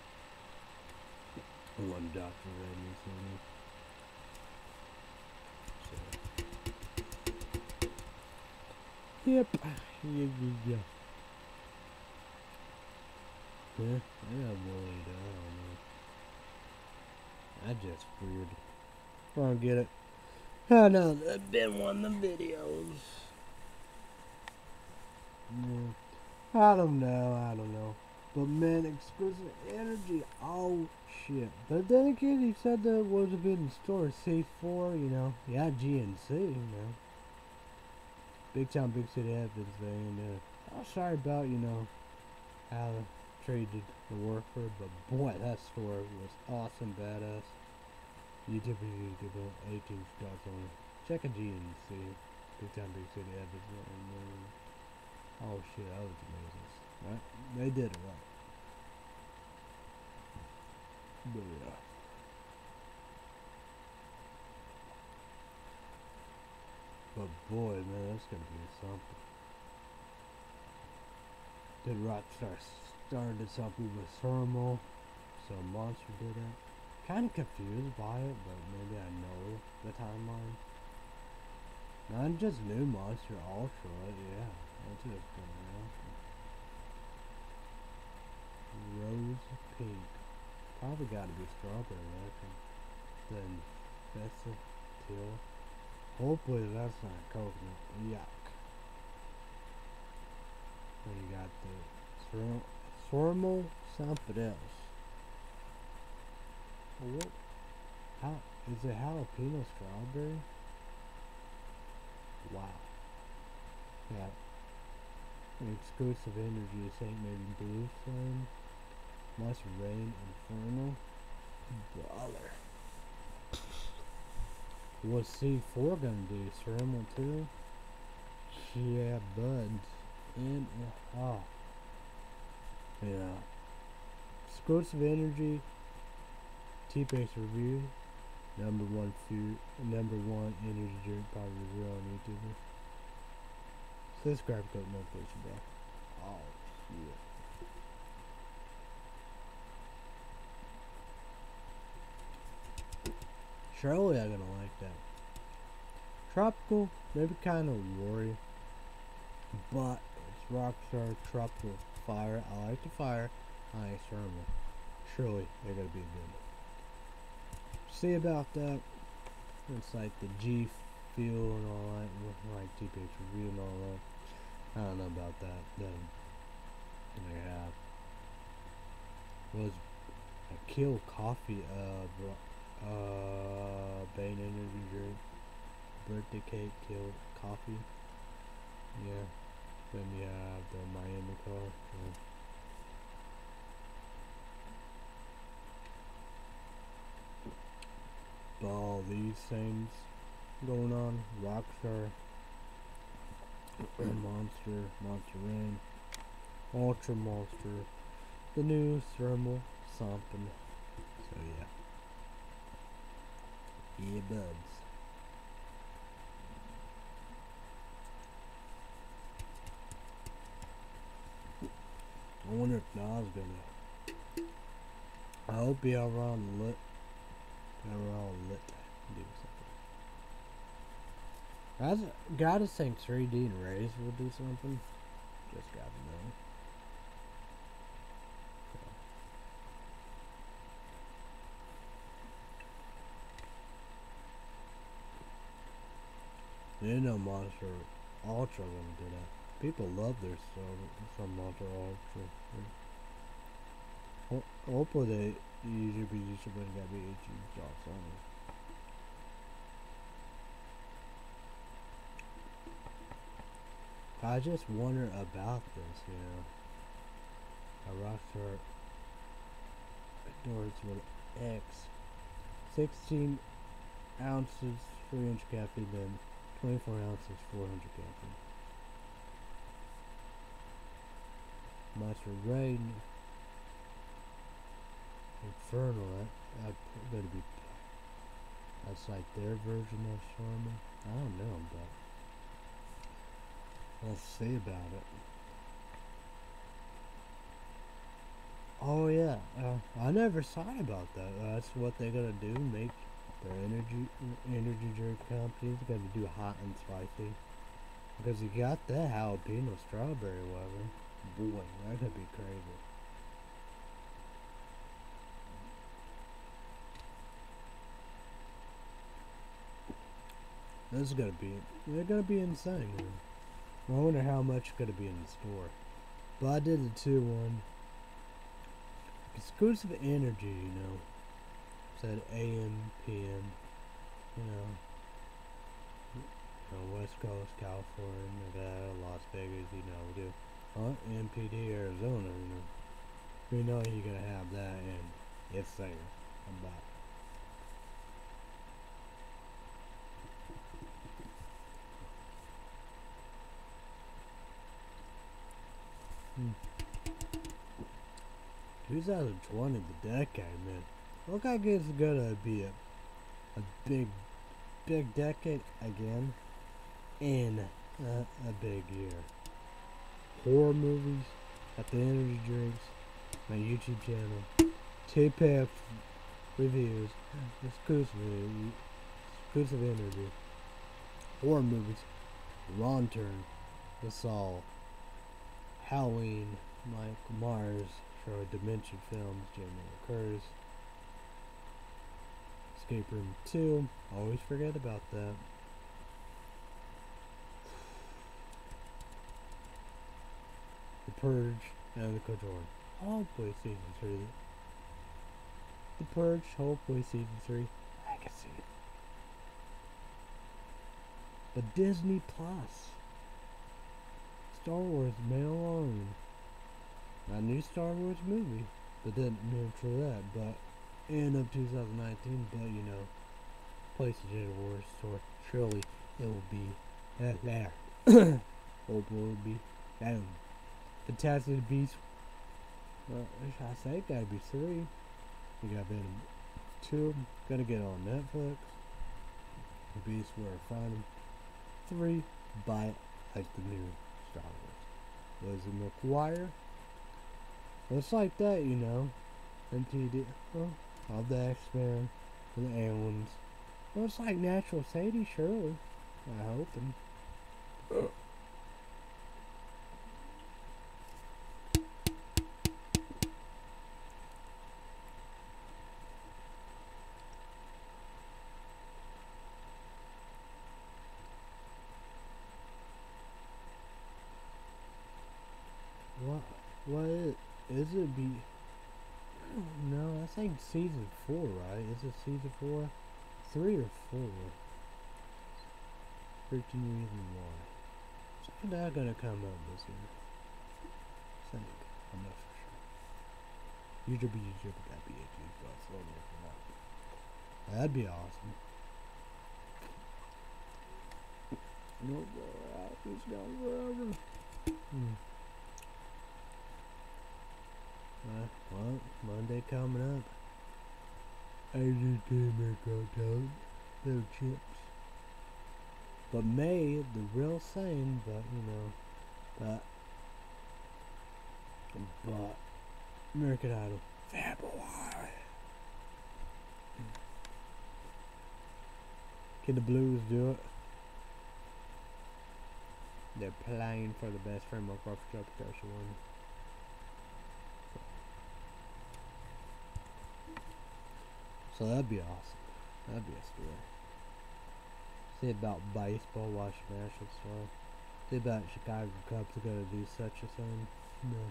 One Doctor Redney for me. So. Yep. Yeah, yeah, yeah. Yeah, I got bullied. I don't know. I just weird. I don't get it. I know I've been one of the videos. Yeah. I don't know. I don't know. But man, exquisite energy. Oh shit. But then again, he said that was a bit in store. C four, you know. Yeah, G N C, you know. Big Town Big City Evans saying, uh, I'm sorry about, you know, how they treated the worker, but boy, that story was awesome, badass. YouTube, YouTube, eighteen spots on it. Check a G and see. Big Town Big City Evans. Oh shit, that was amazing. Right? They did it right. But yeah. But boy, man, that's gonna be something. Did Rockstar started something with Thermal, so Monster did it. Kind of confused by it, but maybe I know the timeline. Not just new Monster Ultra, yeah, that's just gonna happen. Rose Pink, probably gotta be Strawberry, I think. Then Vesa Teal. Hopefully that's not coconut. Yuck. Then you got the Thermal something else. What? How is it? Jalapeno strawberry? Wow. Yeah. An exclusive energy Saint Maybe Blue Flame. Must Rain Inferno. Baller. What's C four gonna do? Thermal too? Yeah, buds. And uh, oh. Yeah. Exclusive energy. T-Pace review. Number one food, number one energy drink probably review on YouTube. Subscribe code notification bell. Oh shit. Surely I'm gonna like that. Tropical, maybe kind of worry, but it's Rockstar Tropical Fire. I like the fire. I like Thermal. Surely they're gonna be good. See about that. It's like the G Fuel and all that, and like T-Pace review and all that. I don't know about that. Then they have was a Kill Coffee, uh, uh, Bane energy drink, birthday cake, Kill Coffee. Yeah. Then you have the Miami car. Yeah. All these things going on. Rockstar, Monster, Monster Rain, Ultra Monster, the new Thermal, something. So yeah. Yeah, buds. I wonder if Nas gonna. I hope he around lit. We're all lit. Do something. I gotta think three D and Rays will do something. Just gotta know. So. You know Monster Ultra gonna do that. People love their stuff from Monster Ultra. Ho hopefully they usually be used to gotta be H U jobs on it. I just wonder about this, you know. A Rockstar doors with X. sixteen ounces, three inch caffeine, then twenty-four ounces, four hundred caffeine. Monster Rain. Infernal, that, that better be. That's like their version of Stormy. I don't know, but. We'll see about it. Oh yeah, uh, I never thought about that. Uh, that's what they're gonna do. Make their energy energy drink companies gonna do hot and spicy. Because you got that jalapeno strawberry weather. Boy, that could be crazy. This is gonna be. They're gonna be insane. Man. I wonder how much is gonna be in the store. But I did the two one. Exclusive energy, you know. Said A M, P M, you know. uh, West Coast, California, Nevada, Las Vegas, you know, we do uh, M P D, Arizona, you know. We know you're gonna have that, and it's there. About. Hmm. twenty twenty, the decade, man. Look like it's gonna be a, a big, big decade again, and uh, a big year. Horror movies, at the energy drinks, my YouTube channel, T P F reviews, exclusive, exclusive interview, horror movies, Wrong Turn, The Saw, Halloween, Michael Myers, for Dimension Films, Jamie Lee Curtis, Escape Room two, always forget about that. The Purge, and The Conjuring. Hopefully season three. The Purge, hopefully season three. I can see it. But Disney Plus. Star Wars Mandalorian. A new Star Wars movie. But then for that, but end of two thousand nineteen, but you know, PlayStation Wars, so surely it will be uh, there. Hopefully it will be down. Fantastic Beasts. Well, should I say? Gotta be three. We got Venom two. Gotta get on Netflix. The Beasts where I find them. Three. Buy it like the new Star Wars. Lizzie McGuire. It's like that, you know. M T D. Oh, all the X-Men. And the aliens. Well, it's like Natural Sadie, surely. I hope. And what? What is, is it? Be? I don't know. I think season four, right? Is it season four? Three or four? Thirteen Reasons Why. Something that gonna come up this year. I think. I'm not for sure. YouTube, YouTube, that'd be it. That's all there for that. That'd be awesome. No go out. It's gone forever. Hmm. Uh, well, Monday coming up. I just didn't make out time. No chips. But May, the real thing, but you know, but, but, American Idol, February. Can the Blues do it? They're playing for the best framework orchestra production one. So that'd be awesome. That'd be a story. See about baseball, watch national stuff. See about Chicago Cubs are gonna do such a thing. No.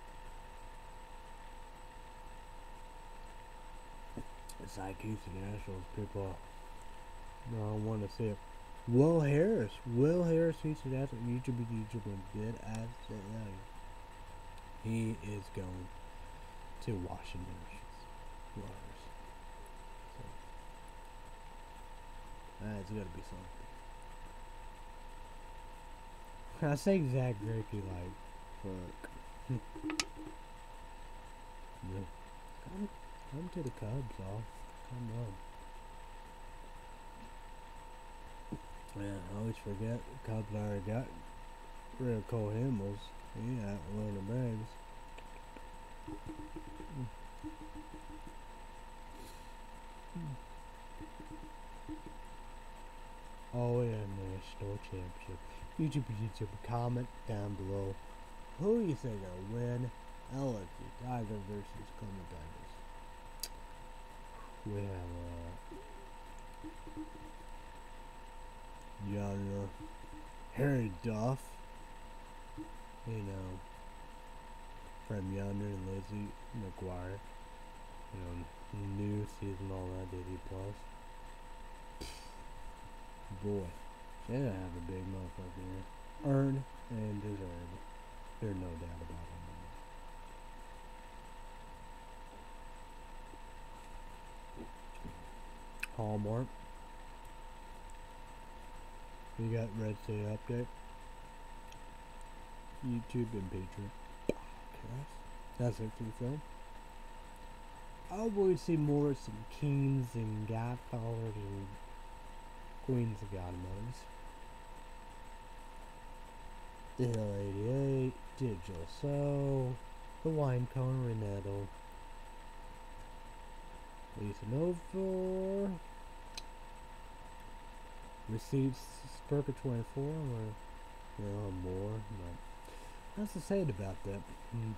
It's like Houston Nationals, people don't want to see it. Will Harris, Will Harris, Houston Nationals, YouTube, YouTube did as said. He is going to Washington Nationals. That's gotta be something. I say Zach Greinke like, fuck. Yeah. Come, come to the Cubs, all. Come on. Man, I always forget the Cubs already got rid of Cole Hamels. He got one of the bags. Oh yeah, national championship. YouTube, YouTube, comment down below. Who do you think will win? L F G Tiger versus Cleveland Tigers. We have uh, Yonder, Harry Duff, you know, from Yonder and Lizzie McGuire. You know, new season, all that, Disney Plus. Boy, They have a big motherfucker here. Earned and deserved. There's no doubt about it. Hallmark. You got Red State Update. YouTube and Patreon. Okay. That's it for the film. I would see more some Kings and Godfathers and Queens of Godmothers. The Hill eighty-eight, Digital Soul, The Wine Cone Renetto, Lisa Nova, Receipts Spurker twenty-four, or you know, more. But what's to say about that? Hmm.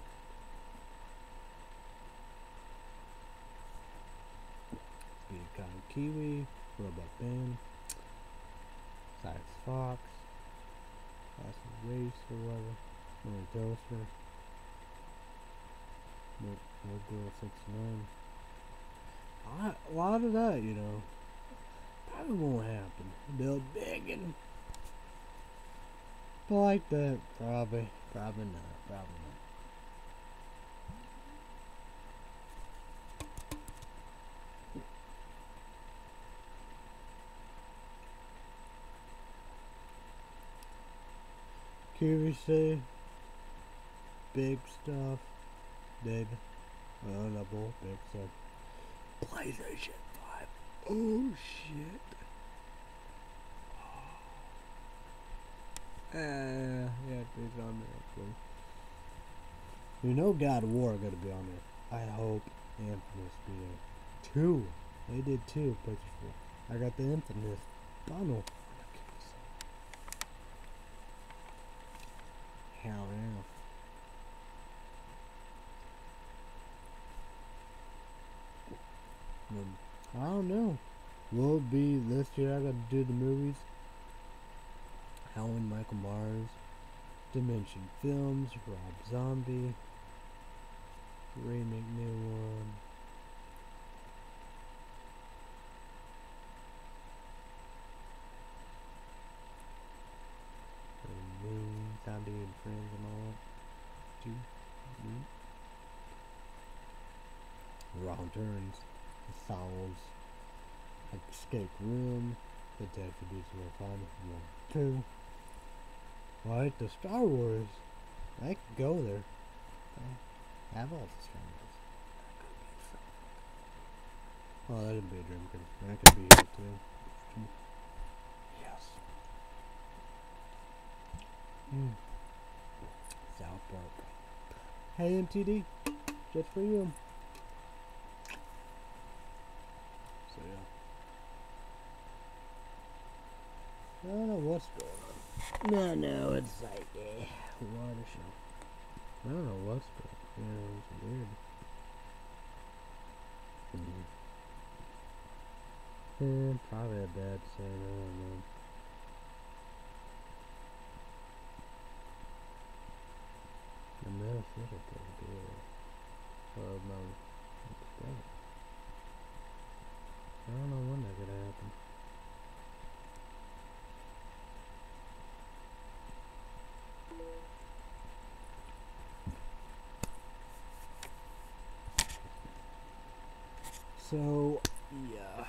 Speed Cotton Kiwi, Robot Ben, Size Fox, Last Race or whatever, Only Toaster, No, no Girl sixty-nine. A lot of that, you know, probably won't happen. They'll big and like that, probably, probably not, probably not. Q V C, big stuff, David, well, not both big stuff. PlayStation five, oh shit. Uh, yeah, it's on there actually. You know God of War are gonna be on there. I hope Infamous be there. Two. They did two, PlayStation four. I got the Infamous bundle. Hell yeah. Um, I don't know. Will it be this year I gotta do the movies? Howard Michael Myers, Dimension Films, Rob Zombie, remake new one. Zombie and Friends and all that. Two. Mm-hmm. Wrong Turns, The Souls, Escape Room, Detective Beast will find one, two. Right, the Star Wars. I could go there. I have all the Star Wars. That could be so. Oh, that'd be a dream. That could be here too. Yes. Mm. South Park. Hey M T D, just for you. So yeah. I don't know what's going on. No, no, it's like eh, water show. I don't know what's going on. Yeah, it's weird. Mm-hmm. Yeah, probably a bad sign. I don't know. The middle fiddle pretty good. Oh no. I don't know when that could happen. So yeah.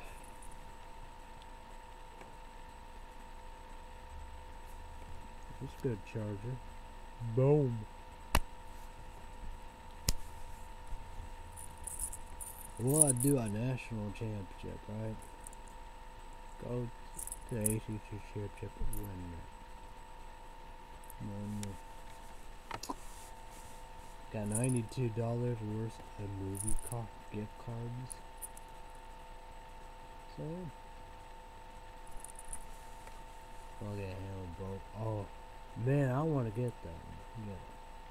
It's a good charger. Boom. Well, I do a national championship, right? Go to the A C C championship and win it. Got ninety-two dollars worth of movie car gift cards. So, oh yeah, hell, bro. Oh man, I want to get that one. Yeah.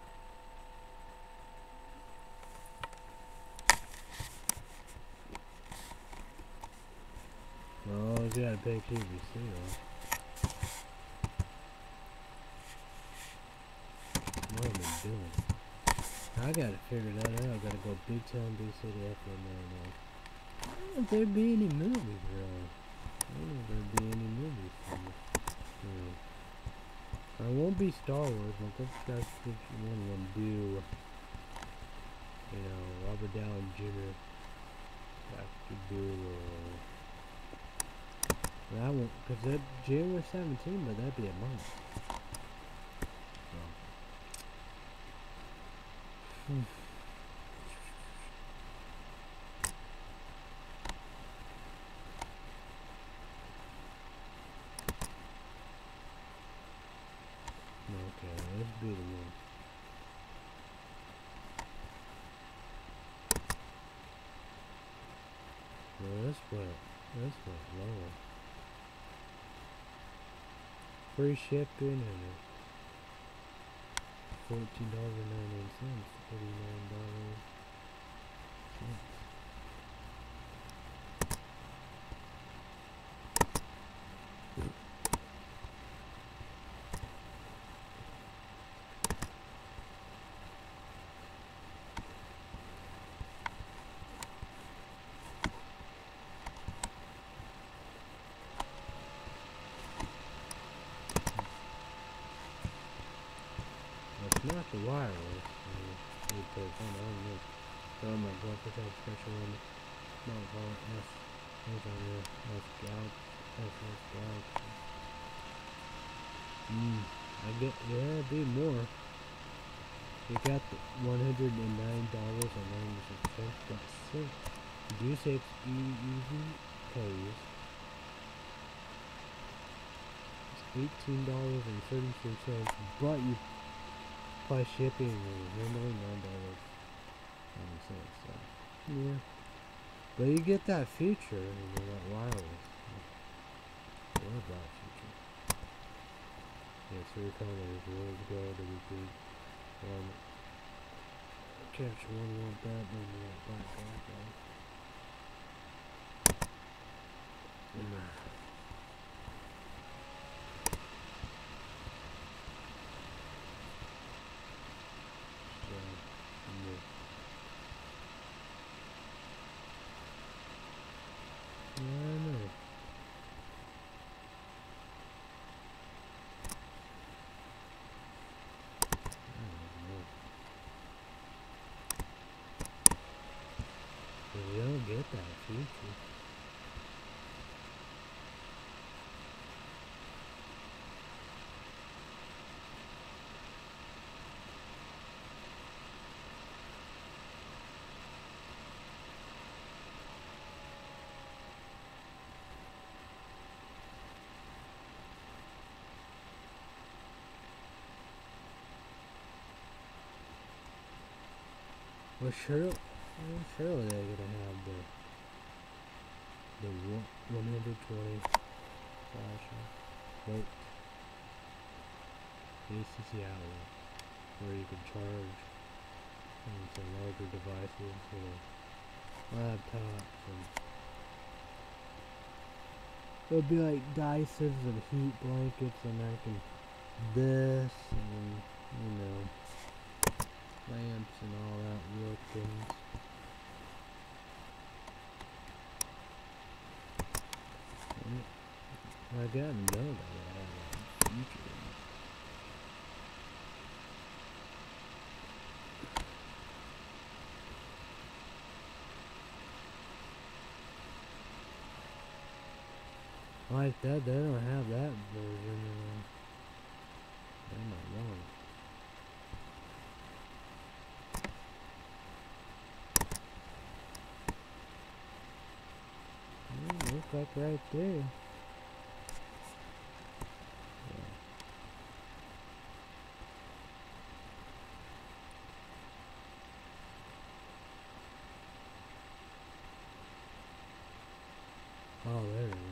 Oh, you gotta pay Q V C though. What am I doing? I gotta figure that out. I gotta go Big Town, Big City, F M A now. I don't know if there'd be any movies really. don't know if there'll be any movies from it. You know. I won't be Star Wars, but let's just one of them do, you know, Robert Downey Junior Doctor Doolittle. That won't, because that's January seventeenth, but that'd be a month. So. Hmm. Okay, let's do the one. Well, this went, this went lower. Free shipping and fourteen dollars and ninety-nine cents, thirty-nine dollars. It's not the wireless, because I don't know. So I'm gonna go for that special one. Not call it S. What's on there? S Galaxy. S S Galaxy. Hmm. I get, yeah, it'd be more. You got the one hundred nine dollars and ninety-six cents. That's six. Do six E easy pays. It's eighteen dollars and thirty-six cents, but you plus shipping is normally nine dollars and ninety cents. So yeah, but you get that feature, you know, that wireless. I love that feature. Yeah, three colors, rose gold, and we could um, capture one want that, one want black, black, black. And then so, and then, yeah, I know. You don't get that feature. Well, sure, well, surely they're gonna have the the one hundred twenty flash vote A C C outlet where you can charge um, some larger devices, you know, laptops, and it'll be like Dysons and heat blankets, and I can this and you know lamps and all that Wilkins. I gotta know that I have a future. Like that, they don't have that version. Uh, they're not wrong. Mm, looks like right there. Oh, there we go.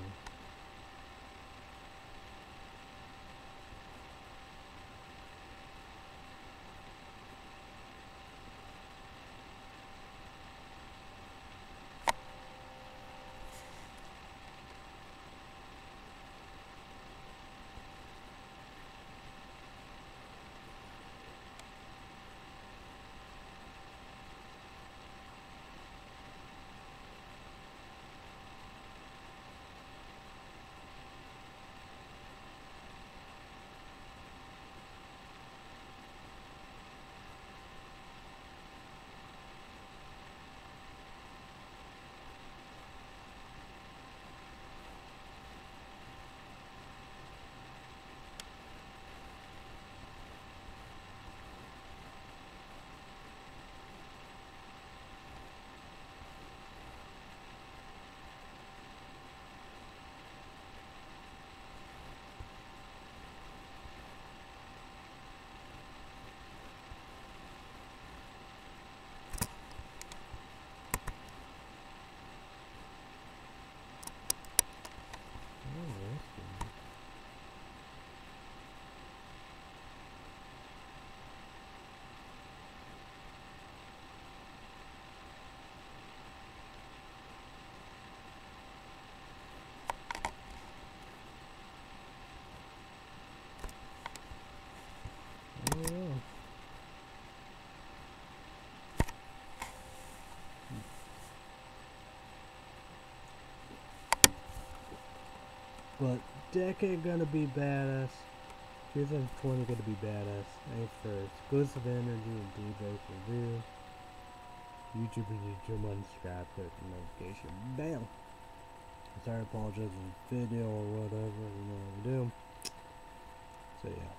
But decade gonna be badass. twenty twenty gonna be badass. Thanks for exclusive energy and D-Base review. YouTube and YouTube unsubscribe, click the notification bell. Sorry, I apologize for the video or whatever, you know what we do. So yeah.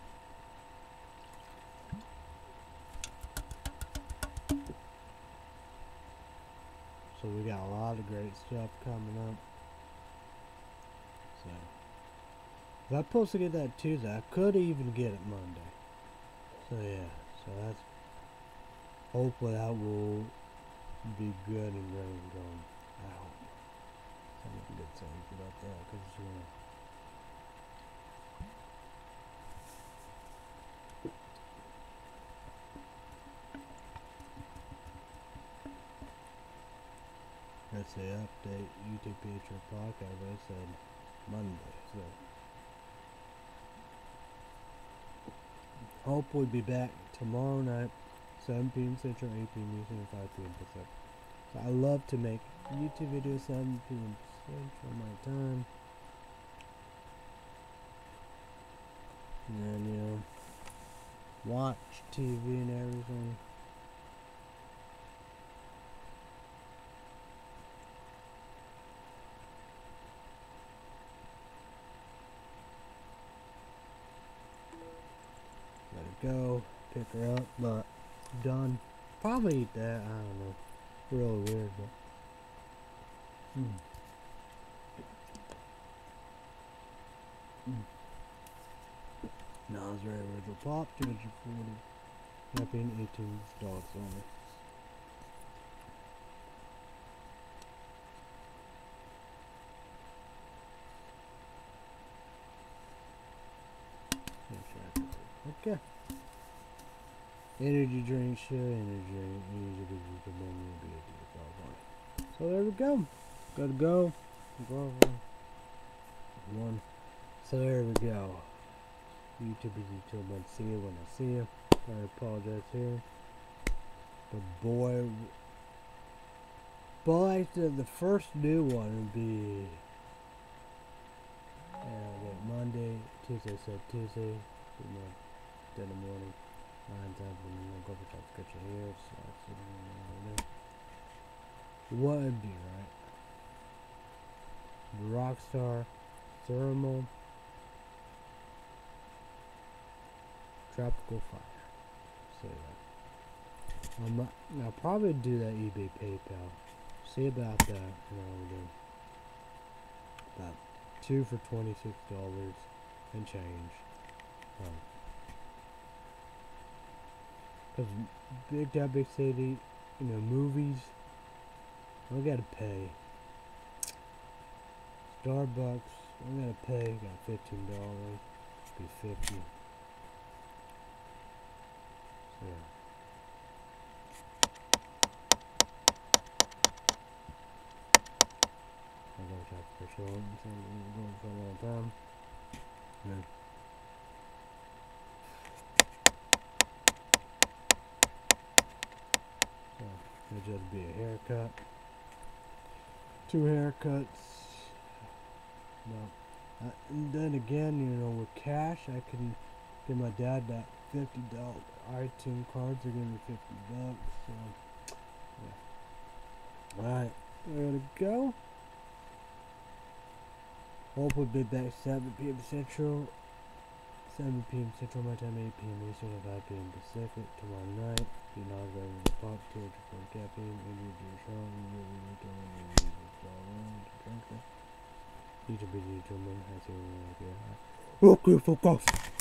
So we got a lot of great stuff coming up. So if I'm supposed to get that Tuesday, I could even get it Monday. So yeah, so that's hopefully that will be good and ready and going out. So I make good things about that because you know. That's the update YouTube Future podcast. I said Monday, so hope we'll be back tomorrow night, seven P M Central, eight P M Eastern, and five P M Pacific. So I love to make YouTube videos seven P M Central my time, and then you know watch T V and everything. Go pick her up, but done. Probably eat that. I don't know. Really weird, but mm. Mm. Nas Ray Original Pop, two hundred forty. Happy and eighteen dollars only. Okay. Energy drink, sure, energy drink, energy drink, so there we go. Gotta go. Go. One. So there we go. YouTube is YouTube. I'll see you when I see you. I apologize here. But boy, boy, the, the first new one would be uh, wait, Monday, Tuesday, so Tuesday, you know, ten in the morning. Nine times and you know, go for top sketch here, so that's what would be right. Rockstar, Thermal, Tropical Fire. So yeah. Um, I'll probably do that eBay PayPal. See about that, you know, we'll do about two for twenty-six dollars and change. Um, Cause Big That Big City, you know, movies, I gotta pay. Starbucks, I gotta pay, got fifteen dollars, be fifty. So yeah. I'm gonna try to push on, so I'm going for a long time. Yeah. It'll just be a haircut. Two haircuts. No. Uh, and then again, you know, with cash, I can give my dad that fifty dollar iTunes cards. They're gonna be fifty bucks. So, yeah. Alright, we're gonna go. Hope we'll be back seven P M Central. seven P M Central my time, eight P M Eastern, and five P M Pacific tomorrow night. Be not going to the pop, two hundred forty caffeine, injured your strong, injured your doing, injured your strong, drink that. Each of busy gentlemen has a okay, focus.